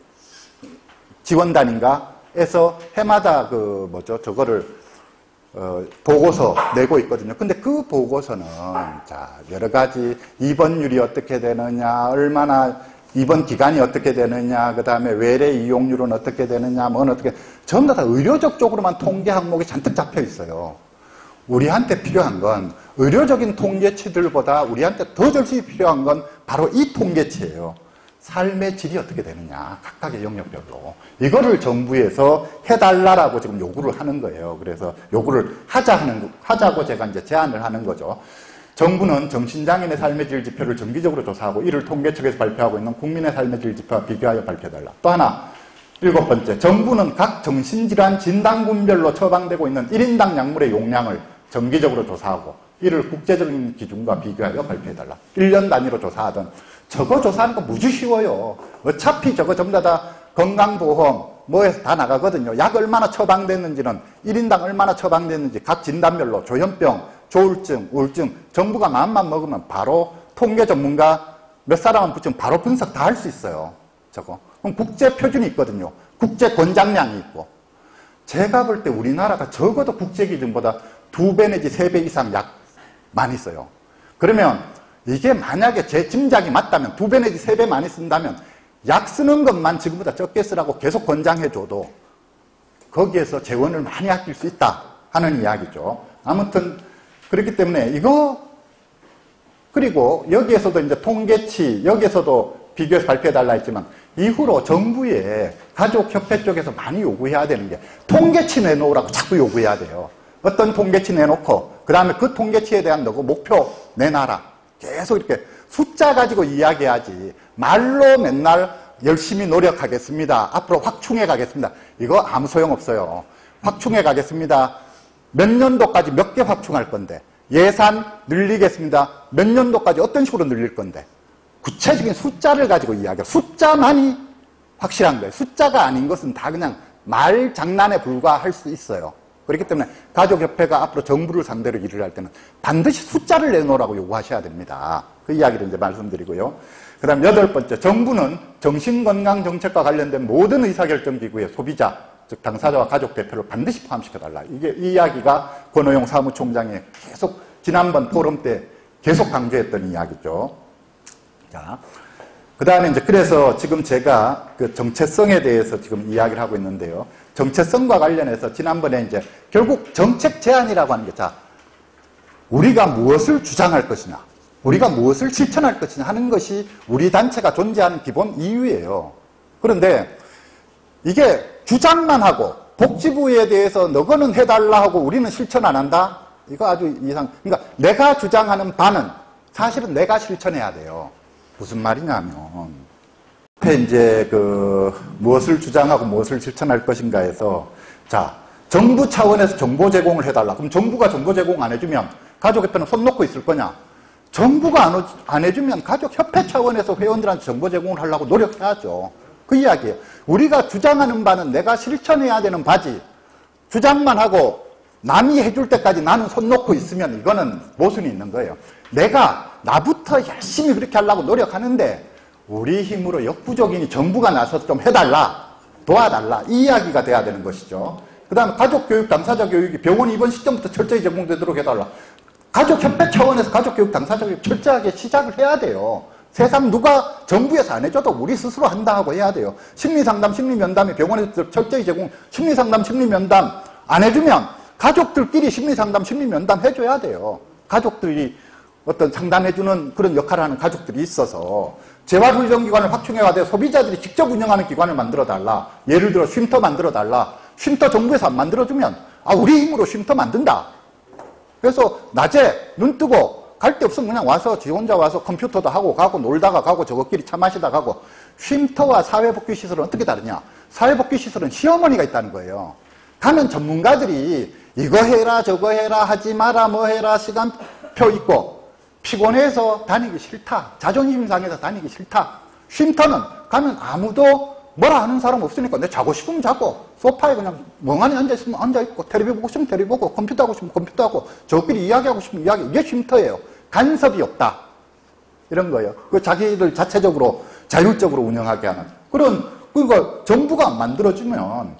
지원단인가에서 해마다 그 뭐죠, 저거를 어, 보고서 내고 있거든요. 근데 그 보고서는 자, 여러 가지 입원율이 어떻게 되느냐, 얼마나 입원 기간이 어떻게 되느냐, 그 다음에 외래 이용률은 어떻게 되느냐, 뭐는 어떻게, 전부 다 의료적 쪽으로만 통계 항목이 잔뜩 잡혀 있어요. 우리한테 필요한 건 의료적인 통계치들보다 우리한테 더 절실히 필요한 건 바로 이 통계치예요. 삶의 질이 어떻게 되느냐, 각각의 영역별로. 이거를 정부에서 해달라라고 지금 요구를 하는 거예요. 그래서 요구를 하자 하는, 하자고 제가 이제 제안을 하는 거죠. 정부는 정신장애인의 삶의 질 지표를 정기적으로 조사하고 이를 통계청에서 발표하고 있는 국민의 삶의 질 지표와 비교하여 발표해달라. 또 하나, 일곱 번째, 정부는 각 정신질환 진단군별로 처방되고 있는 일 인당 약물의 용량을 정기적으로 조사하고 이를 국제적인 기준과 비교하여 발표해달라. 일 년 단위로 조사하던 저거 조사하는 거 무지 쉬워요. 어차피 저거 전부 다 건강보험 뭐에서 다 나가거든요. 약 얼마나 처방됐는지는 일 인당 얼마나 처방됐는지 각 진단별로 조현병, 조울증, 우울증 정부가 마음만 먹으면 바로 통계 전문가 몇 사람만 붙이면 바로 분석 다 할 수 있어요. 저거. 그럼 국제 표준이 있거든요. 국제 권장량이 있고. 제가 볼 때 우리나라가 적어도 국제 기준보다 두 배 내지 세 배 이상 약 많이 써요. 그러면 이게 만약에 제 짐작이 맞다면 두 배 내지 세 배 많이 쓴다면 약 쓰는 것만 지금보다 적게 쓰라고 계속 권장해줘도 거기에서 재원을 많이 아낄 수 있다 하는 이야기죠. 아무튼 그렇기 때문에 이거, 그리고 여기에서도 이제 통계치, 여기에서도 비교해서 발표해달라 했지만 이후로 정부에 가족협회 쪽에서 많이 요구해야 되는 게 통계치 내놓으라고 자꾸 요구해야 돼요. 어떤 통계치 내놓고 그 다음에 그 통계치에 대한 너고 목표 내놔라. 계속 이렇게 숫자 가지고 이야기하지 말로 맨날 열심히 노력하겠습니다. 앞으로 확충해 가겠습니다. 이거 아무 소용없어요. 확충해 가겠습니다. 몇 년도까지 몇 개 확충할 건데, 예산 늘리겠습니다. 몇 년도까지 어떤 식으로 늘릴 건데, 구체적인 숫자를 가지고 이야기해요. 숫자만이 확실한 거예요. 숫자가 아닌 것은 다 그냥 말 장난에 불과할 수 있어요. 그렇기 때문에 가족협회가 앞으로 정부를 상대로 일을 할 때는 반드시 숫자를 내놓으라고 요구하셔야 됩니다. 그 이야기를 이제 말씀드리고요. 그 다음 여덟 번째, 정부는 정신건강정책과 관련된 모든 의사결정기구의 소비자, 즉 당사자와 가족 대표를 반드시 포함시켜달라. 이게 이 이야기가 권오용 사무총장이 계속 지난번 포럼 때 계속 강조했던 이야기죠. 자, 그 다음에 이제 그래서 지금 제가 그 정체성에 대해서 지금 이야기를 하고 있는데요. 정체성과 관련해서 지난번에 이제 결국 정책 제안이라고 하는 게, 자, 우리가 무엇을 주장할 것이냐, 우리가 무엇을 실천할 것이냐 하는 것이 우리 단체가 존재하는 기본 이유예요. 그런데 이게 주장만 하고 복지부에 대해서 너거는 해달라 하고 우리는 실천 안 한다? 이거 아주 이상. 그러니까 내가 주장하는 바는 사실은 내가 실천해야 돼요. 무슨 말이냐면, 이제 그 무엇을 주장하고 무엇을 실천할 것인가에서, 자, 정부 차원에서 정보 제공을 해달라. 그럼 정부가 정보 제공 안 해주면 가족협회는 손 놓고 있을 거냐? 정부가 안, 안 해주면 가족협회 차원에서 회원들한테 정보 제공을 하려고 노력해야죠. 그 이야기예요. 우리가 주장하는 바는 내가 실천해야 되는 바지, 주장만 하고 남이 해줄 때까지 나는 손 놓고 있으면 이거는 모순이 있는 거예요. 내가 나부터 열심히 그렇게 하려고 노력하는데 우리 힘으로 역부족이니 정부가 나서서 좀 해달라, 도와달라, 이 이야기가 돼야 되는 것이죠. 그 다음에 가족교육, 당사자 교육이 병원 입원 시점부터 철저히 제공되도록 해달라. 가족협회 차원에서 가족교육, 당사자 교육 철저하게 시작을 해야 돼요. 세상 누가 정부에서 안 해줘도 우리 스스로 한다 하고 해야 돼요. 심리상담, 심리면담이 병원에서 철저히 제공, 심리상담, 심리면담 안 해주면 가족들끼리 심리상담, 심리면담 해줘야 돼요. 가족들이 어떤 상담해주는 그런 역할을 하는 가족들이 있어서 재활훈련기관을 확충해가지고 소비자들이 직접 운영하는 기관을 만들어달라. 예를 들어 쉼터 만들어달라. 쉼터 정부에서 안 만들어주면 아 우리 힘으로 쉼터 만든다. 그래서 낮에 눈 뜨고 갈 데 없으면 그냥 와서 지 혼자 와서 컴퓨터도 하고 가고 놀다가 가고 저것끼리 차 마시다 가고. 쉼터와 사회복귀시설은 어떻게 다르냐? 사회복귀시설은 시어머니가 있다는 거예요. 가면 전문가들이 이거 해라 저거 해라 하지 마라 뭐 해라 시간표 있고 피곤해서 다니기 싫다. 자존심 상해서 다니기 싫다. 쉼터는 가면 아무도 뭐라 하는 사람 없으니까 내 자고 싶으면 자고 소파에 그냥 멍하니 앉아있으면 앉아있고 텔레비 보고 싶으면 텔레비 보고 컴퓨터 하고 싶으면 컴퓨터 하고 저끼리 이야기하고 싶으면 이야기. 이게 쉼터예요. 간섭이 없다. 이런 거예요. 그 자기를 자체적으로 자율적으로 운영하게 하는 그런. 그러니까 정부가 안 만들어주면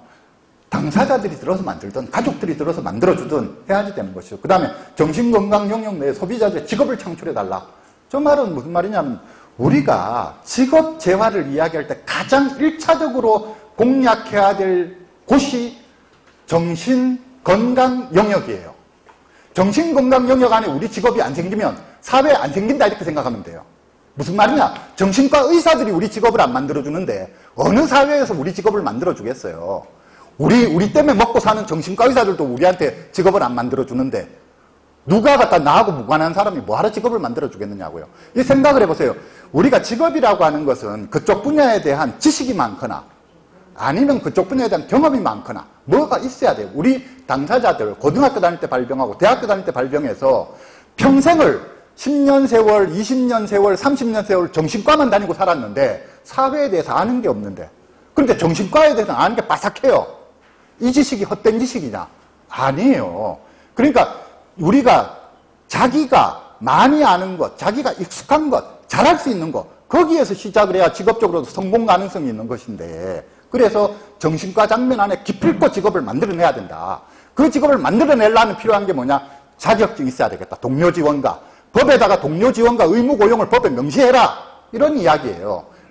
당사자들이 들어서 만들든 가족들이 들어서 만들어주든 해야지 되는 것이죠. 그 다음에 정신건강 영역 내에 소비자들의 직업을 창출해달라. 저 말은 무슨 말이냐면 우리가 직업 재활을 이야기할 때 가장 일차적으로 공략해야 될 곳이 정신건강 영역이에요. 정신건강 영역 안에 우리 직업이 안 생기면 사회에 안 생긴다 이렇게 생각하면 돼요. 무슨 말이냐? 정신과 의사들이 우리 직업을 안 만들어주는데 어느 사회에서 우리 직업을 만들어주겠어요. 우리, 우리 때문에 먹고 사는 정신과 의사들도 우리한테 직업을 안 만들어주는데 누가 갖다 나하고 무관한 사람이 뭐하러 직업을 만들어주겠느냐고요. 이 생각을 해보세요. 우리가 직업이라고 하는 것은 그쪽 분야에 대한 지식이 많거나 아니면 그쪽 분야에 대한 경험이 많거나 뭐가 있어야 돼요. 우리 당사자들 고등학교 다닐 때 발병하고 대학교 다닐 때 발병해서 평생을 십 년 세월, 이십 년 세월, 삼십 년 세월 정신과만 다니고 살았는데 사회에 대해서 아는 게 없는데 그런데 정신과에 대해서 아는 게 빠삭해요. 이 지식이 헛된 지식이냐? 아니에요. 그러니까 우리가 자기가 많이 아는 것, 자기가 익숙한 것, 잘할 수 있는 것 거기에서 시작을 해야 직업적으로도 성공 가능성이 있는 것인데 그래서 정신과 장면 안에 기필코 직업을 만들어내야 된다. 그 직업을 만들어내려면 필요한 게 뭐냐? 자격증이 있어야 되겠다. 동료 지원과 법에다가 동료 지원과 의무 고용을 법에 명시해라. 이런 이야기예요.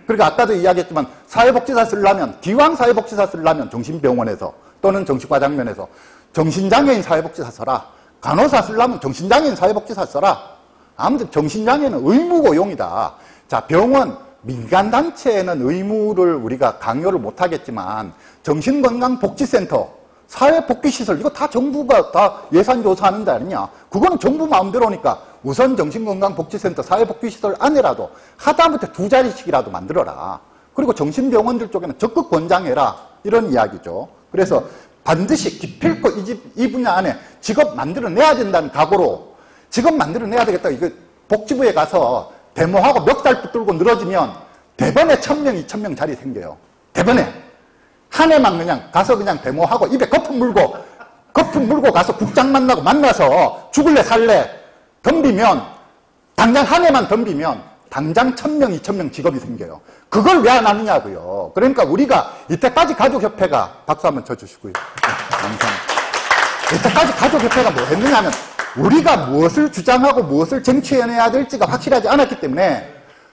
그러니까 아까도 이야기했지만 사회복지사 쓰려면, 기왕 사회복지사 쓰려면 정신병원에서 또는 정신과장면에서 정신장애인 사회복지사 써라. 간호사 쓰려면 정신장애인 사회복지사 써라. 아무튼 정신장애는 의무고 용이다. 자, 병원, 민간단체에는 의무를 우리가 강요를 못하겠지만 정신건강복지센터, 사회복귀시설, 이거 다 정부가 다 예산 조사하는 데 아니냐. 그거는 정부 마음대로니까 우선 정신건강복지센터, 사회복귀시설 안에라도 하다못해 두 자리씩이라도 만들어라. 그리고 정신병원들 쪽에는 적극 권장해라. 이런 이야기죠. 그래서 반드시 기필코 이, 집, 이 분야 안에 직업 만들어내야 된다는 각오로 직업 만들어내야 되겠다. 이거 복지부에 가서 데모하고 멱살 붙들고 늘어지면 대번에 천 명, 이천 명 자리 생겨요. 대번에. 한 해만 그냥 가서 그냥 데모하고 입에 거품 물고 거품 물고 가서 국장 만나고 만나서 죽을래 살래 덤비면 당장 한 해만 덤비면 당장 천 명, 이천 명 직업이 생겨요. 그걸 왜 안 하느냐고요. 그러니까 우리가 이때까지 가족협회가 박수 한번 쳐주시고요. 네, 감사합니다. 이때까지 가족협회가 뭐 했느냐면 우리가 무엇을 주장하고 무엇을 쟁취해내야 될지가 확실하지 않았기 때문에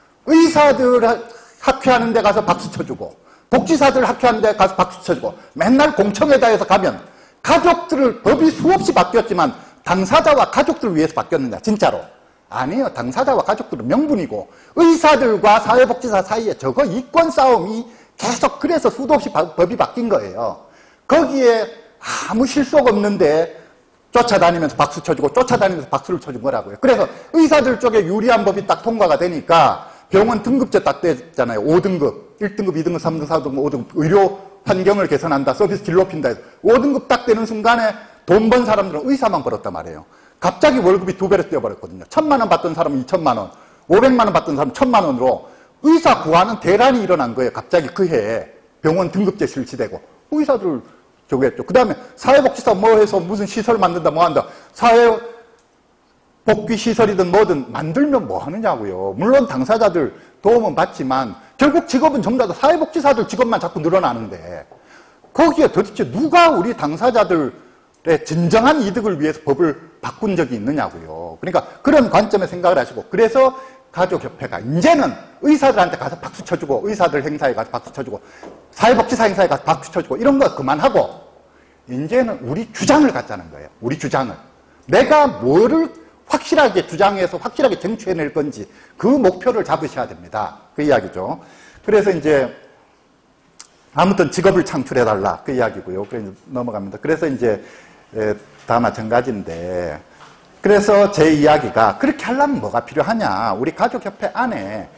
의사들 학회하는 데 가서 박수 쳐주고 복지사들 학회하는 데 가서 박수 쳐주고 맨날 공청회다 해서 가면 가족들을 법이 수없이 바뀌었지만 당사자와 가족들을 위해서 바뀌었느냐 진짜로. 아니에요. 당사자와 가족들은 명분이고 의사들과 사회복지사 사이에 저거 이권 싸움이 계속 그래서 수도 없이 법이 바뀐 거예요. 거기에 아무 실속 없는데 쫓아다니면서 박수 쳐주고 쫓아다니면서 박수를 쳐준 거라고요. 그래서 의사들 쪽에 유리한 법이 딱 통과가 되니까 병원 등급제 딱 됐잖아요. 오 등급, 일 등급, 이 등급, 삼 등급, 사 등급, 오 등급 의료 환경을 개선한다. 서비스 질 높인다 해서 오 등급 딱 되는 순간에 돈 번 사람들은 의사만 벌었단 말이에요. 갑자기 월급이 두 배로 뛰어버렸거든요. 천만 원 받던 사람은 이천만 원, 오백만 원 받던 사람은 천만 원으로 의사 구하는 대란이 일어난 거예요. 갑자기 그 해에 병원 등급제 실시되고 의사들 저거 했죠. 그 다음에 사회복지사 뭐 해서 무슨 시설 만든다 뭐 한다. 사회복귀시설이든 뭐든 만들면 뭐 하느냐고요. 물론 당사자들 도움은 받지만 결국 직업은 전부 다 사회복지사들 직업만 자꾸 늘어나는데 거기에 도대체 누가 우리 당사자들의 진정한 이득을 위해서 법을 바꾼 적이 있느냐고요. 그러니까 그런 관점에 생각을 하시고 그래서 가족협회가 이제는 의사들한테 가서 박수 쳐주고 의사들 행사에 가서 박수 쳐주고 사회복지사 행사에 가서 박수 쳐주고 이런 거 그만하고 이제는 우리 주장을 갖자는 거예요. 우리 주장을. 내가 뭐를 확실하게 주장해서 확실하게 쟁취해낼 건지 그 목표를 잡으셔야 됩니다. 그 이야기죠. 그래서 이제 아무튼 직업을 창출해달라 그 이야기고요. 그래서 넘어갑니다. 그래서 이제 다 마찬가지인데 그래서 제 이야기가 그렇게 하려면 뭐가 필요하냐. 우리 가족협회 안에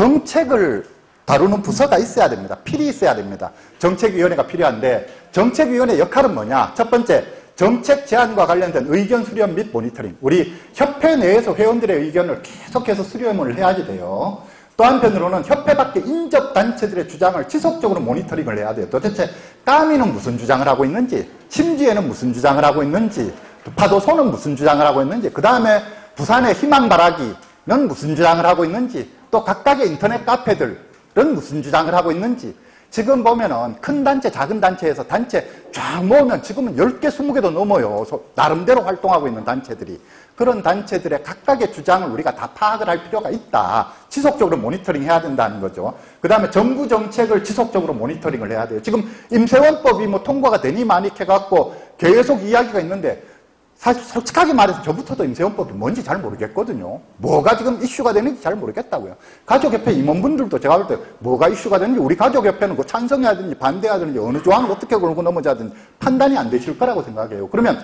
정책을 다루는 부서가 있어야 됩니다. 필히 있어야 됩니다. 정책위원회가 필요한데 정책위원회 역할은 뭐냐. 첫 번째 정책 제안과 관련된 의견 수렴 및 모니터링. 우리 협회 내에서 회원들의 의견을 계속해서 수렴을 해야지 돼요. 또 한편으로는 협회 밖의 인접단체들의 주장을 지속적으로 모니터링을 해야 돼요. 도대체 까미는 무슨 주장을 하고 있는지, 심지에는 무슨 주장을 하고 있는지, 파도소는 무슨 주장을 하고 있는지, 그 다음에 부산의 희망바라기는 무슨 주장을 하고 있는지, 또 각각의 인터넷 카페들은 무슨 주장을 하고 있는지. 지금 보면은 큰 단체, 작은 단체에서 단체 쫙 모으면 지금은 열 개, 스무 개도 넘어요. 나름대로 활동하고 있는 단체들이. 그런 단체들의 각각의 주장을 우리가 다 파악을 할 필요가 있다. 지속적으로 모니터링 해야 된다는 거죠. 그 다음에 정부 정책을 지속적으로 모니터링을 해야 돼요. 지금 임세원법이 뭐 통과가 되니 많이 해갖고 계속 이야기가 있는데 사실 솔직하게 말해서 저부터도 임세원법이 뭔지 잘 모르겠거든요. 뭐가 지금 이슈가 되는지 잘 모르겠다고요. 가족협회 임원분들도 제가 볼 때 뭐가 이슈가 되는지 우리 가족협회는 그 찬성해야 되는지 반대해야 되는지 어느 조항을 어떻게 걸고 넘어져야 되는지 판단이 안 되실 거라고 생각해요. 그러면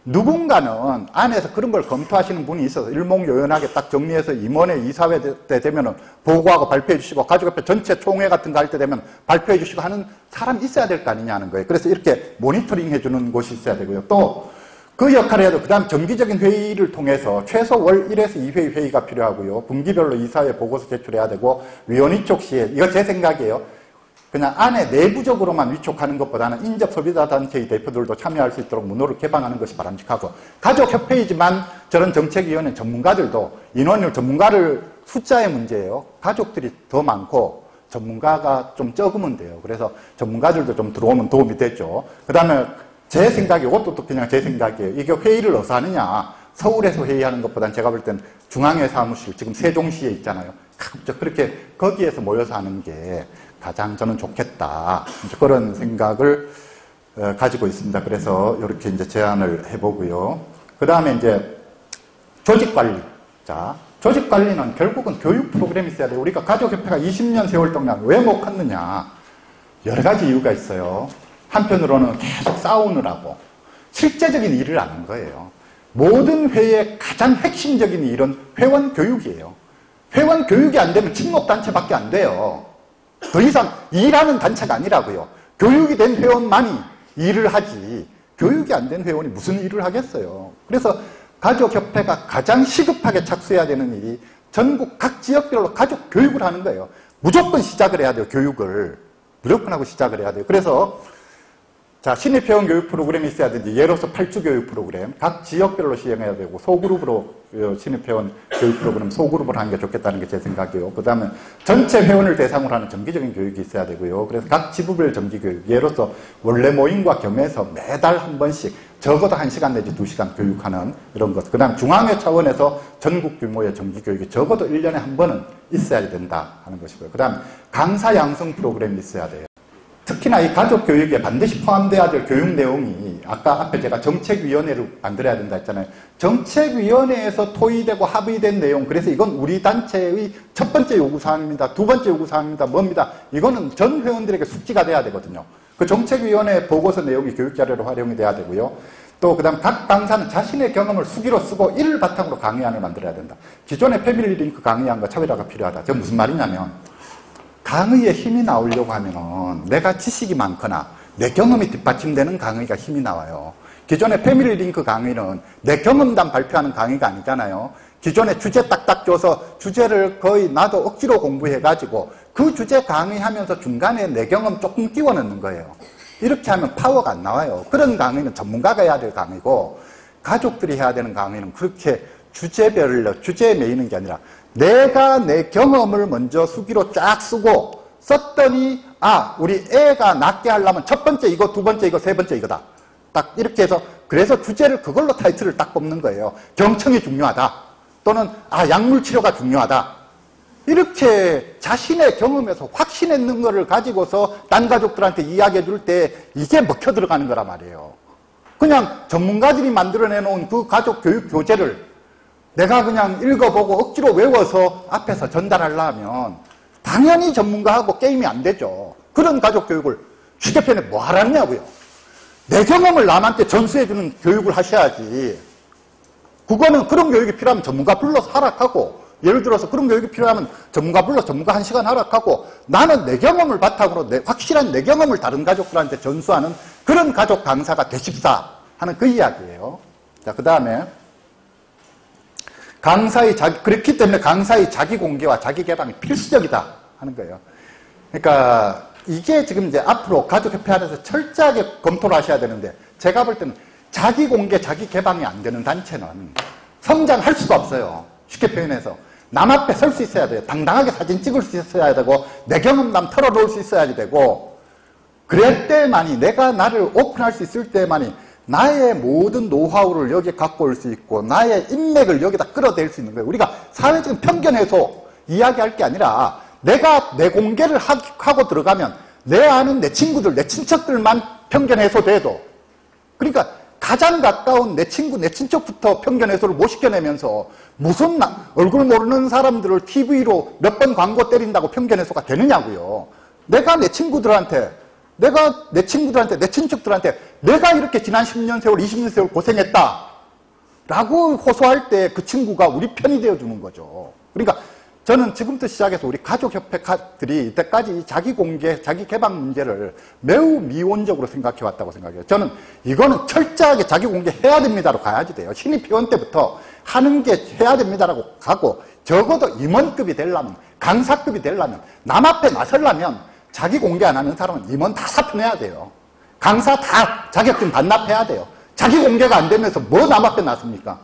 누군가는 안에서 그런 걸 검토하시는 분이 있어서 일목요연하게 딱 정리해서 임원회 이사회 때 되면은 보고하고 발표해 주시고 가족협회 전체 총회 같은 거 할 때 되면 발표해 주시고 하는 사람이 있어야 될 거 아니냐는 거예요. 그래서 이렇게 모니터링 해주는 곳이 있어야 되고요. 또 그 역할을 해야 되고, 그 다음 정기적인 회의를 통해서 최소 월 일에서 이 회 회의가 필요하고요. 분기별로 이사회 보고서 제출해야 되고, 위원 위촉 시에, 이거 제 생각이에요. 그냥 안에 내부적으로만 위촉하는 것보다는 인접 소비자 단체의 대표들도 참여할 수 있도록 문호를 개방하는 것이 바람직하고, 가족협회이지만 저런 정책위원회 전문가들도 인원을 전문가를 숫자의 문제예요. 가족들이 더 많고 전문가가 좀 적으면 돼요. 그래서 전문가들도 좀 들어오면 도움이 되죠. 그 다음에 제 생각이, 이것도 또 그냥 제 생각이에요. 이게 회의를 어디서 하느냐. 서울에서 회의하는 것보다는 제가 볼 땐 중앙회 사무실, 지금 세종시에 있잖아요. 가급적 그렇게 거기에서 모여서 하는 게 가장 저는 좋겠다. 그런 생각을 가지고 있습니다. 그래서 이렇게 이제 제안을 해보고요. 그 다음에 이제 조직관리. 자, 조직관리는 결국은 교육 프로그램이 있어야 돼요. 우리가 가족협회가 이십 년 세월 동안 왜 못 갔느냐. 여러 가지 이유가 있어요. 한편으로는 계속 싸우느라고 실제적인 일을 안 한 거예요. 모든 회의 가장 핵심적인 일은 회원 교육이에요. 회원 교육이 안 되면 친목단체밖에 안 돼요. 더 이상 일하는 단체가 아니라고요. 교육이 된 회원만이 일을 하지 교육이 안 된 회원이 무슨 일을 하겠어요. 그래서 가족협회가 가장 시급하게 착수해야 되는 일이 전국 각 지역별로 가족 교육을 하는 거예요. 무조건 시작을 해야 돼요. 교육을. 무조건 하고 시작을 해야 돼요. 그래서 자, 신입회원 교육 프로그램이 있어야 되는데 예로서 팔 주 교육 프로그램 각 지역별로 시행해야 되고 소그룹으로 신입회원 교육 프로그램 소그룹을 하는 게 좋겠다는 게 제 생각이에요. 그 다음에 전체 회원을 대상으로 하는 정기적인 교육이 있어야 되고요. 그래서 각 지부별 정기교육 예로서 원래 모임과 겸해서 매달 한 번씩 적어도 한 시간 내지 두 시간 교육하는 이런 것. 그 다음 중앙회 차원에서 전국 규모의 정기교육이 적어도 일 년에 한 번은 있어야 된다 하는 것이고요. 그 다음 강사 양성 프로그램이 있어야 돼요. 특히나 이 가족교육에 반드시 포함돼야 될 교육 내용이 아까 앞에 제가 정책위원회를 만들어야 된다 했잖아요. 정책위원회에서 토의되고 합의된 내용, 그래서 이건 우리 단체의 첫 번째 요구사항입니다. 두 번째 요구사항입니다. 뭡니다? 이거는 전 회원들에게 숙지가 돼야 되거든요. 그 정책위원회 보고서 내용이 교육자료로 활용이 돼야 되고요. 또 그 다음 각 강사는 자신의 경험을 수기로 쓰고 이를 바탕으로 강의안을 만들어야 된다. 기존의 패밀리 링크 강의안과 차별화가 필요하다. 저 무슨 말이냐면 강의에 힘이 나오려고 하면은 내가 지식이 많거나 내 경험이 뒷받침되는 강의가 힘이 나와요. 기존의 패밀리 링크 강의는 내 경험담 발표하는 강의가 아니잖아요. 기존에 주제 딱딱 줘서 주제를 거의 나도 억지로 공부해가지고 그 주제 강의하면서 중간에 내 경험 조금 끼워 넣는 거예요. 이렇게 하면 파워가 안 나와요. 그런 강의는 전문가가 해야 될 강의고 가족들이 해야 되는 강의는 그렇게 주제별로 주제에 매이는 게 아니라 내가 내 경험을 먼저 수기로 쫙 쓰고 썼더니 아 우리 애가 낫게 하려면 첫 번째 이거 두 번째 이거 세 번째 이거다. 딱 이렇게 해서 그래서 주제를 그걸로 타이틀을 딱 뽑는 거예요. 경청이 중요하다. 또는 아 약물 치료가 중요하다. 이렇게 자신의 경험에서 확신했는 거를 가지고서 딴 가족들한테 이야기해 줄 때 이게 먹혀 들어가는 거란 말이에요. 그냥 전문가들이 만들어내 놓은 그 가족 교육 교재를 내가 그냥 읽어보고 억지로 외워서 앞에서 전달하려면 당연히 전문가하고 게임이 안 되죠. 그런 가족 교육을 휴대폰에 뭐 하라냐고요. 내 경험을 남한테 전수해주는 교육을 하셔야지. 그거는 그런 교육이 필요하면 전문가 불러서 하락하고 예를 들어서 그런 교육이 필요하면 전문가 불러서 전문가 한 시간 하락하고 나는 내 경험을 바탕으로 내, 확실한 내 경험을 다른 가족들한테 전수하는 그런 가족 강사가 되십사 하는 그 이야기예요. 자, 그 다음에 강사의 자기, 그렇기 때문에 강사의 자기 공개와 자기 개방이 필수적이다 하는 거예요. 그러니까 이게 지금 이제 앞으로 가족협회 안에서 철저하게 검토를 하셔야 되는데 제가 볼 때는 자기 공개, 자기 개방이 안 되는 단체는 성장할 수가 없어요. 쉽게 표현해서. 남 앞에 설 수 있어야 돼요. 당당하게 사진 찍을 수 있어야 되고 내 경험담 털어놓을 수 있어야 되고 그럴 때만이 내가 나를 오픈할 수 있을 때만이 나의 모든 노하우를 여기에 갖고 올 수 있고 나의 인맥을 여기다 끌어댈 수 있는 거예요. 우리가 사회적인 편견 해소 이야기할 게 아니라 내가 내 공개를 하고 들어가면 내 아는 내 친구들, 내 친척들만 편견 해소돼도 그러니까 가장 가까운 내 친구, 내 친척부터 편견 해소를 못 시켜내면서 무슨 나, 얼굴 모르는 사람들을 티비로 몇 번 광고 때린다고 편견 해소가 되느냐고요. 내가 내 친구들한테 내가 내 친구들한테, 내 친척들한테 내가 이렇게 지난 십 년 세월, 이십 년 세월 고생했다 라고 호소할 때 그 친구가 우리 편이 되어주는 거죠. 그러니까 저는 지금부터 시작해서 우리 가족협회들이 이때까지 자기 공개, 자기 개방 문제를 매우 미온적으로 생각해 왔다고 생각해요. 저는 이거는 철저하게 자기 공개해야 됩니다로 가야지 돼요. 신입회원 때부터 하는 게 해야 됩니다라고 가고 적어도 임원급이 되려면, 강사급이 되려면, 남 앞에 나서려면 자기 공개 안 하는 사람은 임원 다 사표내야 돼요. 강사 다 자격증 반납해야 돼요. 자기 공개가 안 되면서 뭐 남 앞에 나섭니까?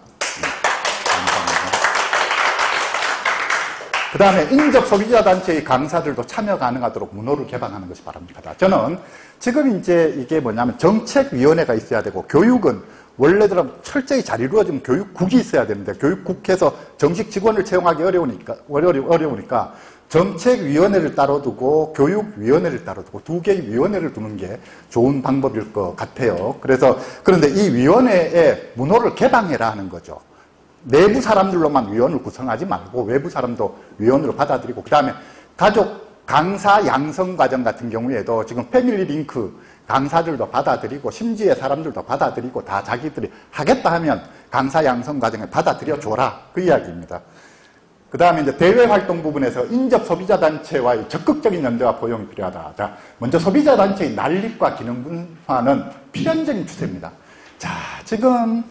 그 다음에 인접 소비자 단체의 강사들도 참여 가능하도록 문호를 개방하는 것이 바랍니다. 저는 지금 이제 이게 뭐냐면 정책위원회가 있어야 되고 교육은 원래대로 철저히 잘 이루어지면 교육국이 있어야 되는데 교육국에서 정식 직원을 채용하기 어려우니까 어려우니까 정책위원회를 따로 두고 교육위원회를 따로 두고 두 개의 위원회를 두는 게 좋은 방법일 것 같아요. 그래서 그런데 이 위원회의 문호를 개방해라 하는 거죠. 내부 사람들로만 위원을 구성하지 말고 외부 사람도 위원으로 받아들이고, 그 다음에 가족 강사 양성 과정 같은 경우에도 지금 패밀리 링크 강사들도 받아들이고 심지어 사람들도 받아들이고 다 자기들이 하겠다 하면 강사 양성 과정에 받아들여 줘라, 그 이야기입니다. 그 다음에 이제 대외 활동 부분에서 인접 소비자 단체와의 적극적인 연대와 포용이 필요하다. 자, 먼저 소비자 단체의 난립과 기능 분화는 필연적인 추세입니다. 자, 지금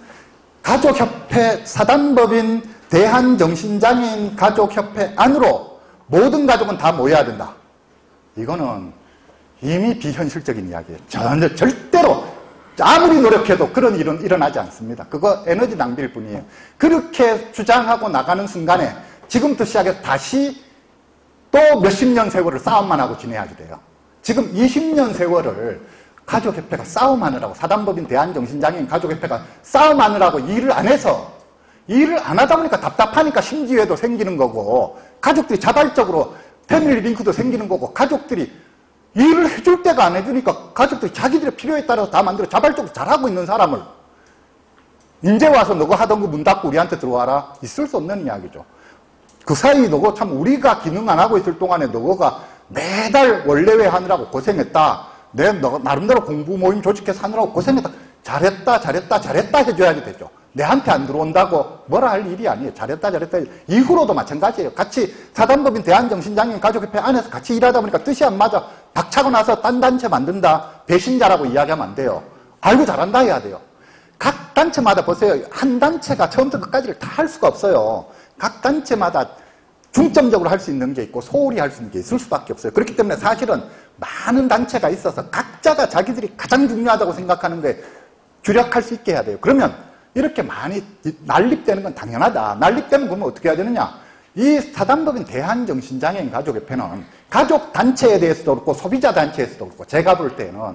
가족협회 사단법인 대한정신장애인 가족협회 안으로 모든 가족은 다 모여야 된다. 이거는 이미 비현실적인 이야기예요. 전혀 절대로 아무리 노력해도 그런 일은 일어나지 않습니다. 그거 에너지 낭비일 뿐이에요. 그렇게 주장하고 나가는 순간에 지금부터 시작해서 다시 또 몇십 년 세월을 싸움만 하고 지내야지 돼요. 지금 이십 년 세월을 가족협회가 싸움하느라고, 사단법인 대한정신장애인 가족협회가 싸움하느라고 일을 안 해서, 일을 안 하다 보니까 답답하니까 심지어도 생기는 거고, 가족들이 자발적으로 패밀리 링크도 생기는 거고, 가족들이 일을 해줄 때가 안 해주니까 가족들이 자기들의 필요에 따라서 다 만들어 자발적으로 잘하고 있는 사람을 이제 와서 너가 하던 거 문 닫고 우리한테 들어와라? 있을 수 없는 이야기죠. 그 사이 너가 참 우리가 기능 안 하고 있을 동안에 너가 매달 원래회 하느라고 고생했다. 내 너 나름대로 공부 모임 조직해서 하느라고 고생했다. 잘했다 잘했다 잘했다 해줘야지 되죠. 내한테 안 들어온다고 뭐라 할 일이 아니에요. 잘했다 잘했다. 이후로도 마찬가지예요. 같이 사단법인 대한정신장애인 가족협회 안에서 같이 일하다 보니까 뜻이 안 맞아 박차고 나서 딴 단체 만든다, 배신자라고 이야기하면 안 돼요. 알고 잘한다 해야 돼요. 각 단체마다 보세요. 한 단체가 처음부터 끝까지를 다 할 수가 없어요. 각 단체마다 중점적으로 할 수 있는 게 있고 소홀히 할 수 있는 게 있을 수밖에 없어요. 그렇기 때문에 사실은 많은 단체가 있어서 각자가 자기들이 가장 중요하다고 생각하는 거에 주력할 수 있게 해야 돼요. 그러면 이렇게 많이 난립되는 건 당연하다. 난립되면 그러면 어떻게 해야 되느냐? 이 사단법인 대한정신장애인 가족협회는 가족단체에 대해서도 그렇고 소비자단체에서도 그렇고 제가 볼 때는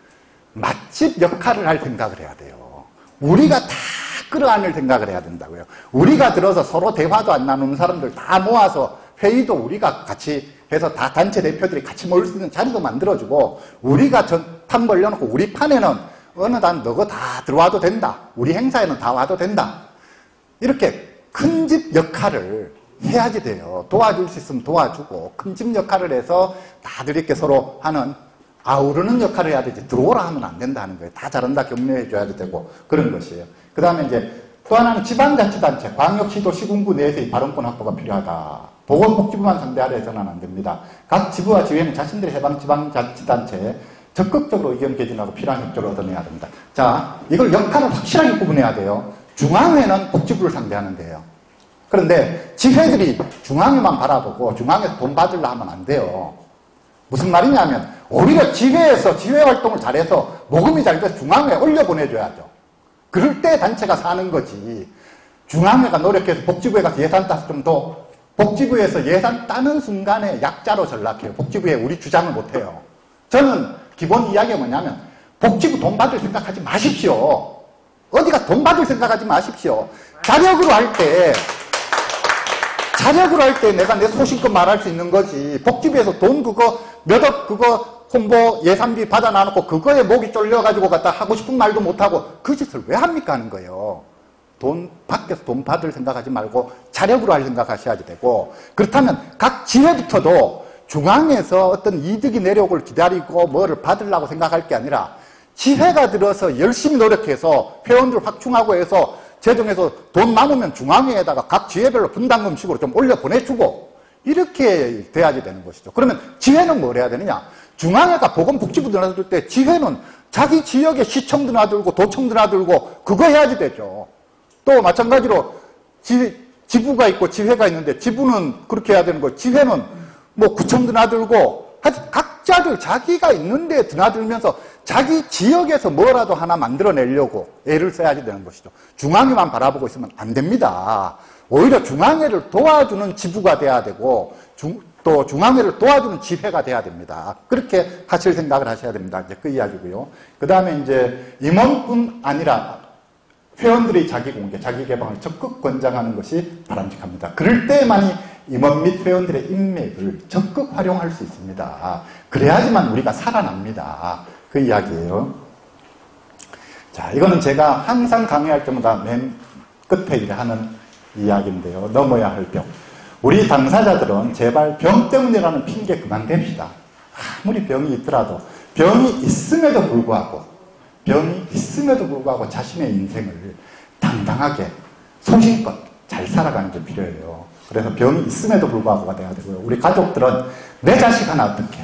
맛집 역할을 할 생각을 해야 돼요. 우리가 다 끌어안을 생각을 해야 된다고요. 우리가 들어서 서로 대화도 안 나누는 사람들 다 모아서 회의도 우리가 같이 해서 다 단체 대표들이 같이 모일 수 있는 자리도 만들어주고, 우리가 전판 벌려놓고 우리 판에는 어느 단 너가 다 들어와도 된다. 우리 행사에는 다 와도 된다. 이렇게 큰 집 역할을 해야지 돼요. 도와줄 수 있으면 도와주고, 큰 집 역할을 해서 다들 이렇게 서로 하는 아우르는 역할을 해야 되지. 들어오라 하면 안 된다는 거예요. 다 잘한다 격려해 줘야 되고 그런 것이에요. 그 다음에 이제 또 하나는 지방자치단체, 광역시도 시군구 내에서의 발언권 확보가 필요하다. 보건복지부만 상대하려 해서는 안 됩니다. 각 지부와 지회는 자신들의 해당 지방자치단체에 적극적으로 의견 개진하고 필요한 협조를 얻어내야 됩니다. 자, 이걸 역할을 확실하게 구분해야 돼요. 중앙회는 복지부를 상대하는 데예요. 그런데 지회들이 중앙회만 바라보고 중앙에서 돈 받으려 하면 안 돼요. 무슨 말이냐면 오히려 지회에서 지회 활동을 잘해서 모금이 잘 돼서 중앙회에 올려보내줘야죠. 그럴 때 단체가 사는 거지. 중앙회가 노력해서 복지부에 가서 예산 따서 좀 더, 복지부에서 예산 따는 순간에 약자로 전락해요. 복지부에 우리 주장을 못해요. 저는 기본 이야기가 뭐냐면 복지부 돈 받을 생각하지 마십시오. 어디가 돈 받을 생각하지 마십시오. 자력으로 할 때 자력으로 할 때 내가 내 소신껏 말할 수 있는 거지. 복지부에서 돈 그거 몇억 그거 홍보 예산비 받아 놔놓고 그거에 목이 쫄려가지고 갖다 하고 싶은 말도 못하고 그 짓을 왜 합니까 하는 거예요. 돈 밖에서 돈 받을 생각하지 말고 자력으로 할 생각하셔야지 되고, 그렇다면 각 지회부터도 중앙에서 어떤 이득이 내려오길 기다리고 뭐를 받으려고 생각할 게 아니라 지회가 들어서 열심히 노력해서 회원들 확충하고 해서 재정에서 돈 남으면 중앙회에다가 각 지회별로 분담금식으로 좀 올려 보내주고 이렇게 돼야지 되는 것이죠. 그러면 지회는 뭘 해야 되느냐? 중앙회가 보건복지부 드나들 때 지회는 자기 지역에 시청 드나들고 도청 드나들고 그거 해야지 되죠. 또 마찬가지로 지, 지부가 있고 지회가 있는데 지부는 그렇게 해야 되는 거고 지회는 뭐 구청 드나들고 하여튼 각자들 자기가 있는 데 드나들면서 자기 지역에서 뭐라도 하나 만들어내려고 애를 써야지 되는 것이죠. 중앙회만 바라보고 있으면 안 됩니다. 오히려 중앙회를 도와주는 지부가 돼야 되고 중, 또 중앙회를 도와주는 지회가 돼야 됩니다. 그렇게 하실 생각을 하셔야 됩니다. 이제 그 이야기고요. 그 다음에 이제 임원뿐 아니라 회원들의 자기공개, 자기개방을 적극 권장하는 것이 바람직합니다. 그럴 때만이 임원 및 회원들의 인맥을 적극 활용할 수 있습니다. 그래야지만 우리가 살아납니다. 그 이야기예요. 자, 이거는 제가 항상 강의할 때마다 맨 끝에 하는 이야기인데요. 넘어야 할 병. 우리 당사자들은 제발 병 때문이라는 핑계 그만 댑시다. 아무리 병이 있더라도 병이 있음에도 불구하고 병이 있음에도 불구하고 자신의 인생을 당당하게 소신껏 잘 살아가는 게 필요해요. 그래서 병이 있음에도 불구하고가 돼야 되고요. 우리 가족들은 내 자식 하나 어떻게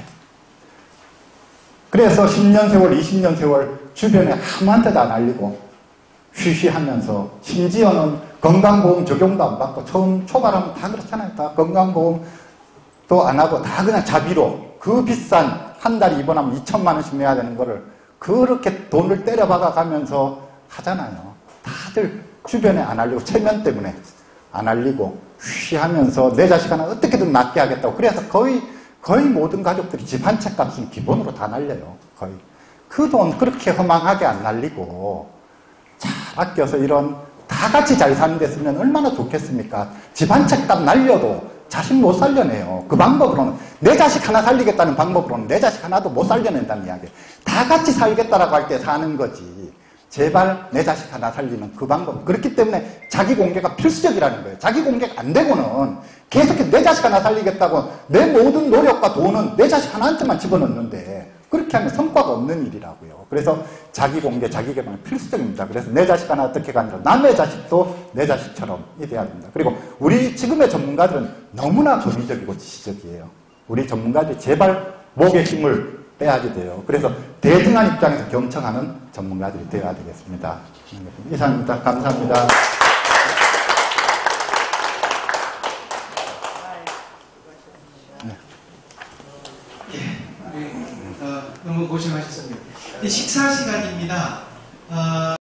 그래서 십 년 세월, 이십 년 세월 주변에 아무한테도 안 알리고 쉬쉬하면서 심지어는 건강보험 적용도 안 받고 처음 초발하면 다 그렇잖아요. 다 건강보험도 안 하고 다 그냥 자비로 그 비싼 한 달에 입원하면 이천만 원씩 내야 되는 거를 그렇게 돈을 때려박아 가면서 하잖아요. 다들 주변에 안 알리고 체면 때문에 안 알리고 쉬하면서 내 자식 하나 어떻게든 낫게 하겠다고. 그래서 거의 거의 모든 가족들이 집 한 채 값은 기본으로 다 날려요. 거의. 그 돈 그렇게 허망하게 안 날리고 잘 아껴서 이런 다 같이 잘 사는 데 쓰면 얼마나 좋겠습니까? 집 한 채 값 날려도 자식 못 살려내요. 그 방법으로는 내 자식 하나 살리겠다는 방법으로는 내 자식 하나도 못 살려낸다는 이야기. 다 같이 살겠다라고 할 때 사는 거지. 제발 내 자식 하나 살리는 그 방법. 그렇기 때문에 자기 공개가 필수적이라는 거예요. 자기 공개가 안 되고는 계속해서 내 자식 하나 살리겠다고 내 모든 노력과 돈은 내 자식 하나한테만 집어넣는데 그렇게 하면 성과가 없는 일이라고요. 그래서 자기 공개, 자기 개방은 필수적입니다. 그래서 내 자식 하나 어떻게가 아니라 남의 자식도 내 자식처럼 돼야 됩니다. 그리고 우리 지금의 전문가들은 너무나 권위적이고 지시적이에요. 우리 전문가들이 제발 목에 힘을 빼야지 돼요. 그래서 대등한 입장에서 경청하는 전문가들이 되어야 되겠습니다. 이상입니다. 감사합니다. 네. 어, 너무 고생하셨습니다. 식사 시간입니다. 어...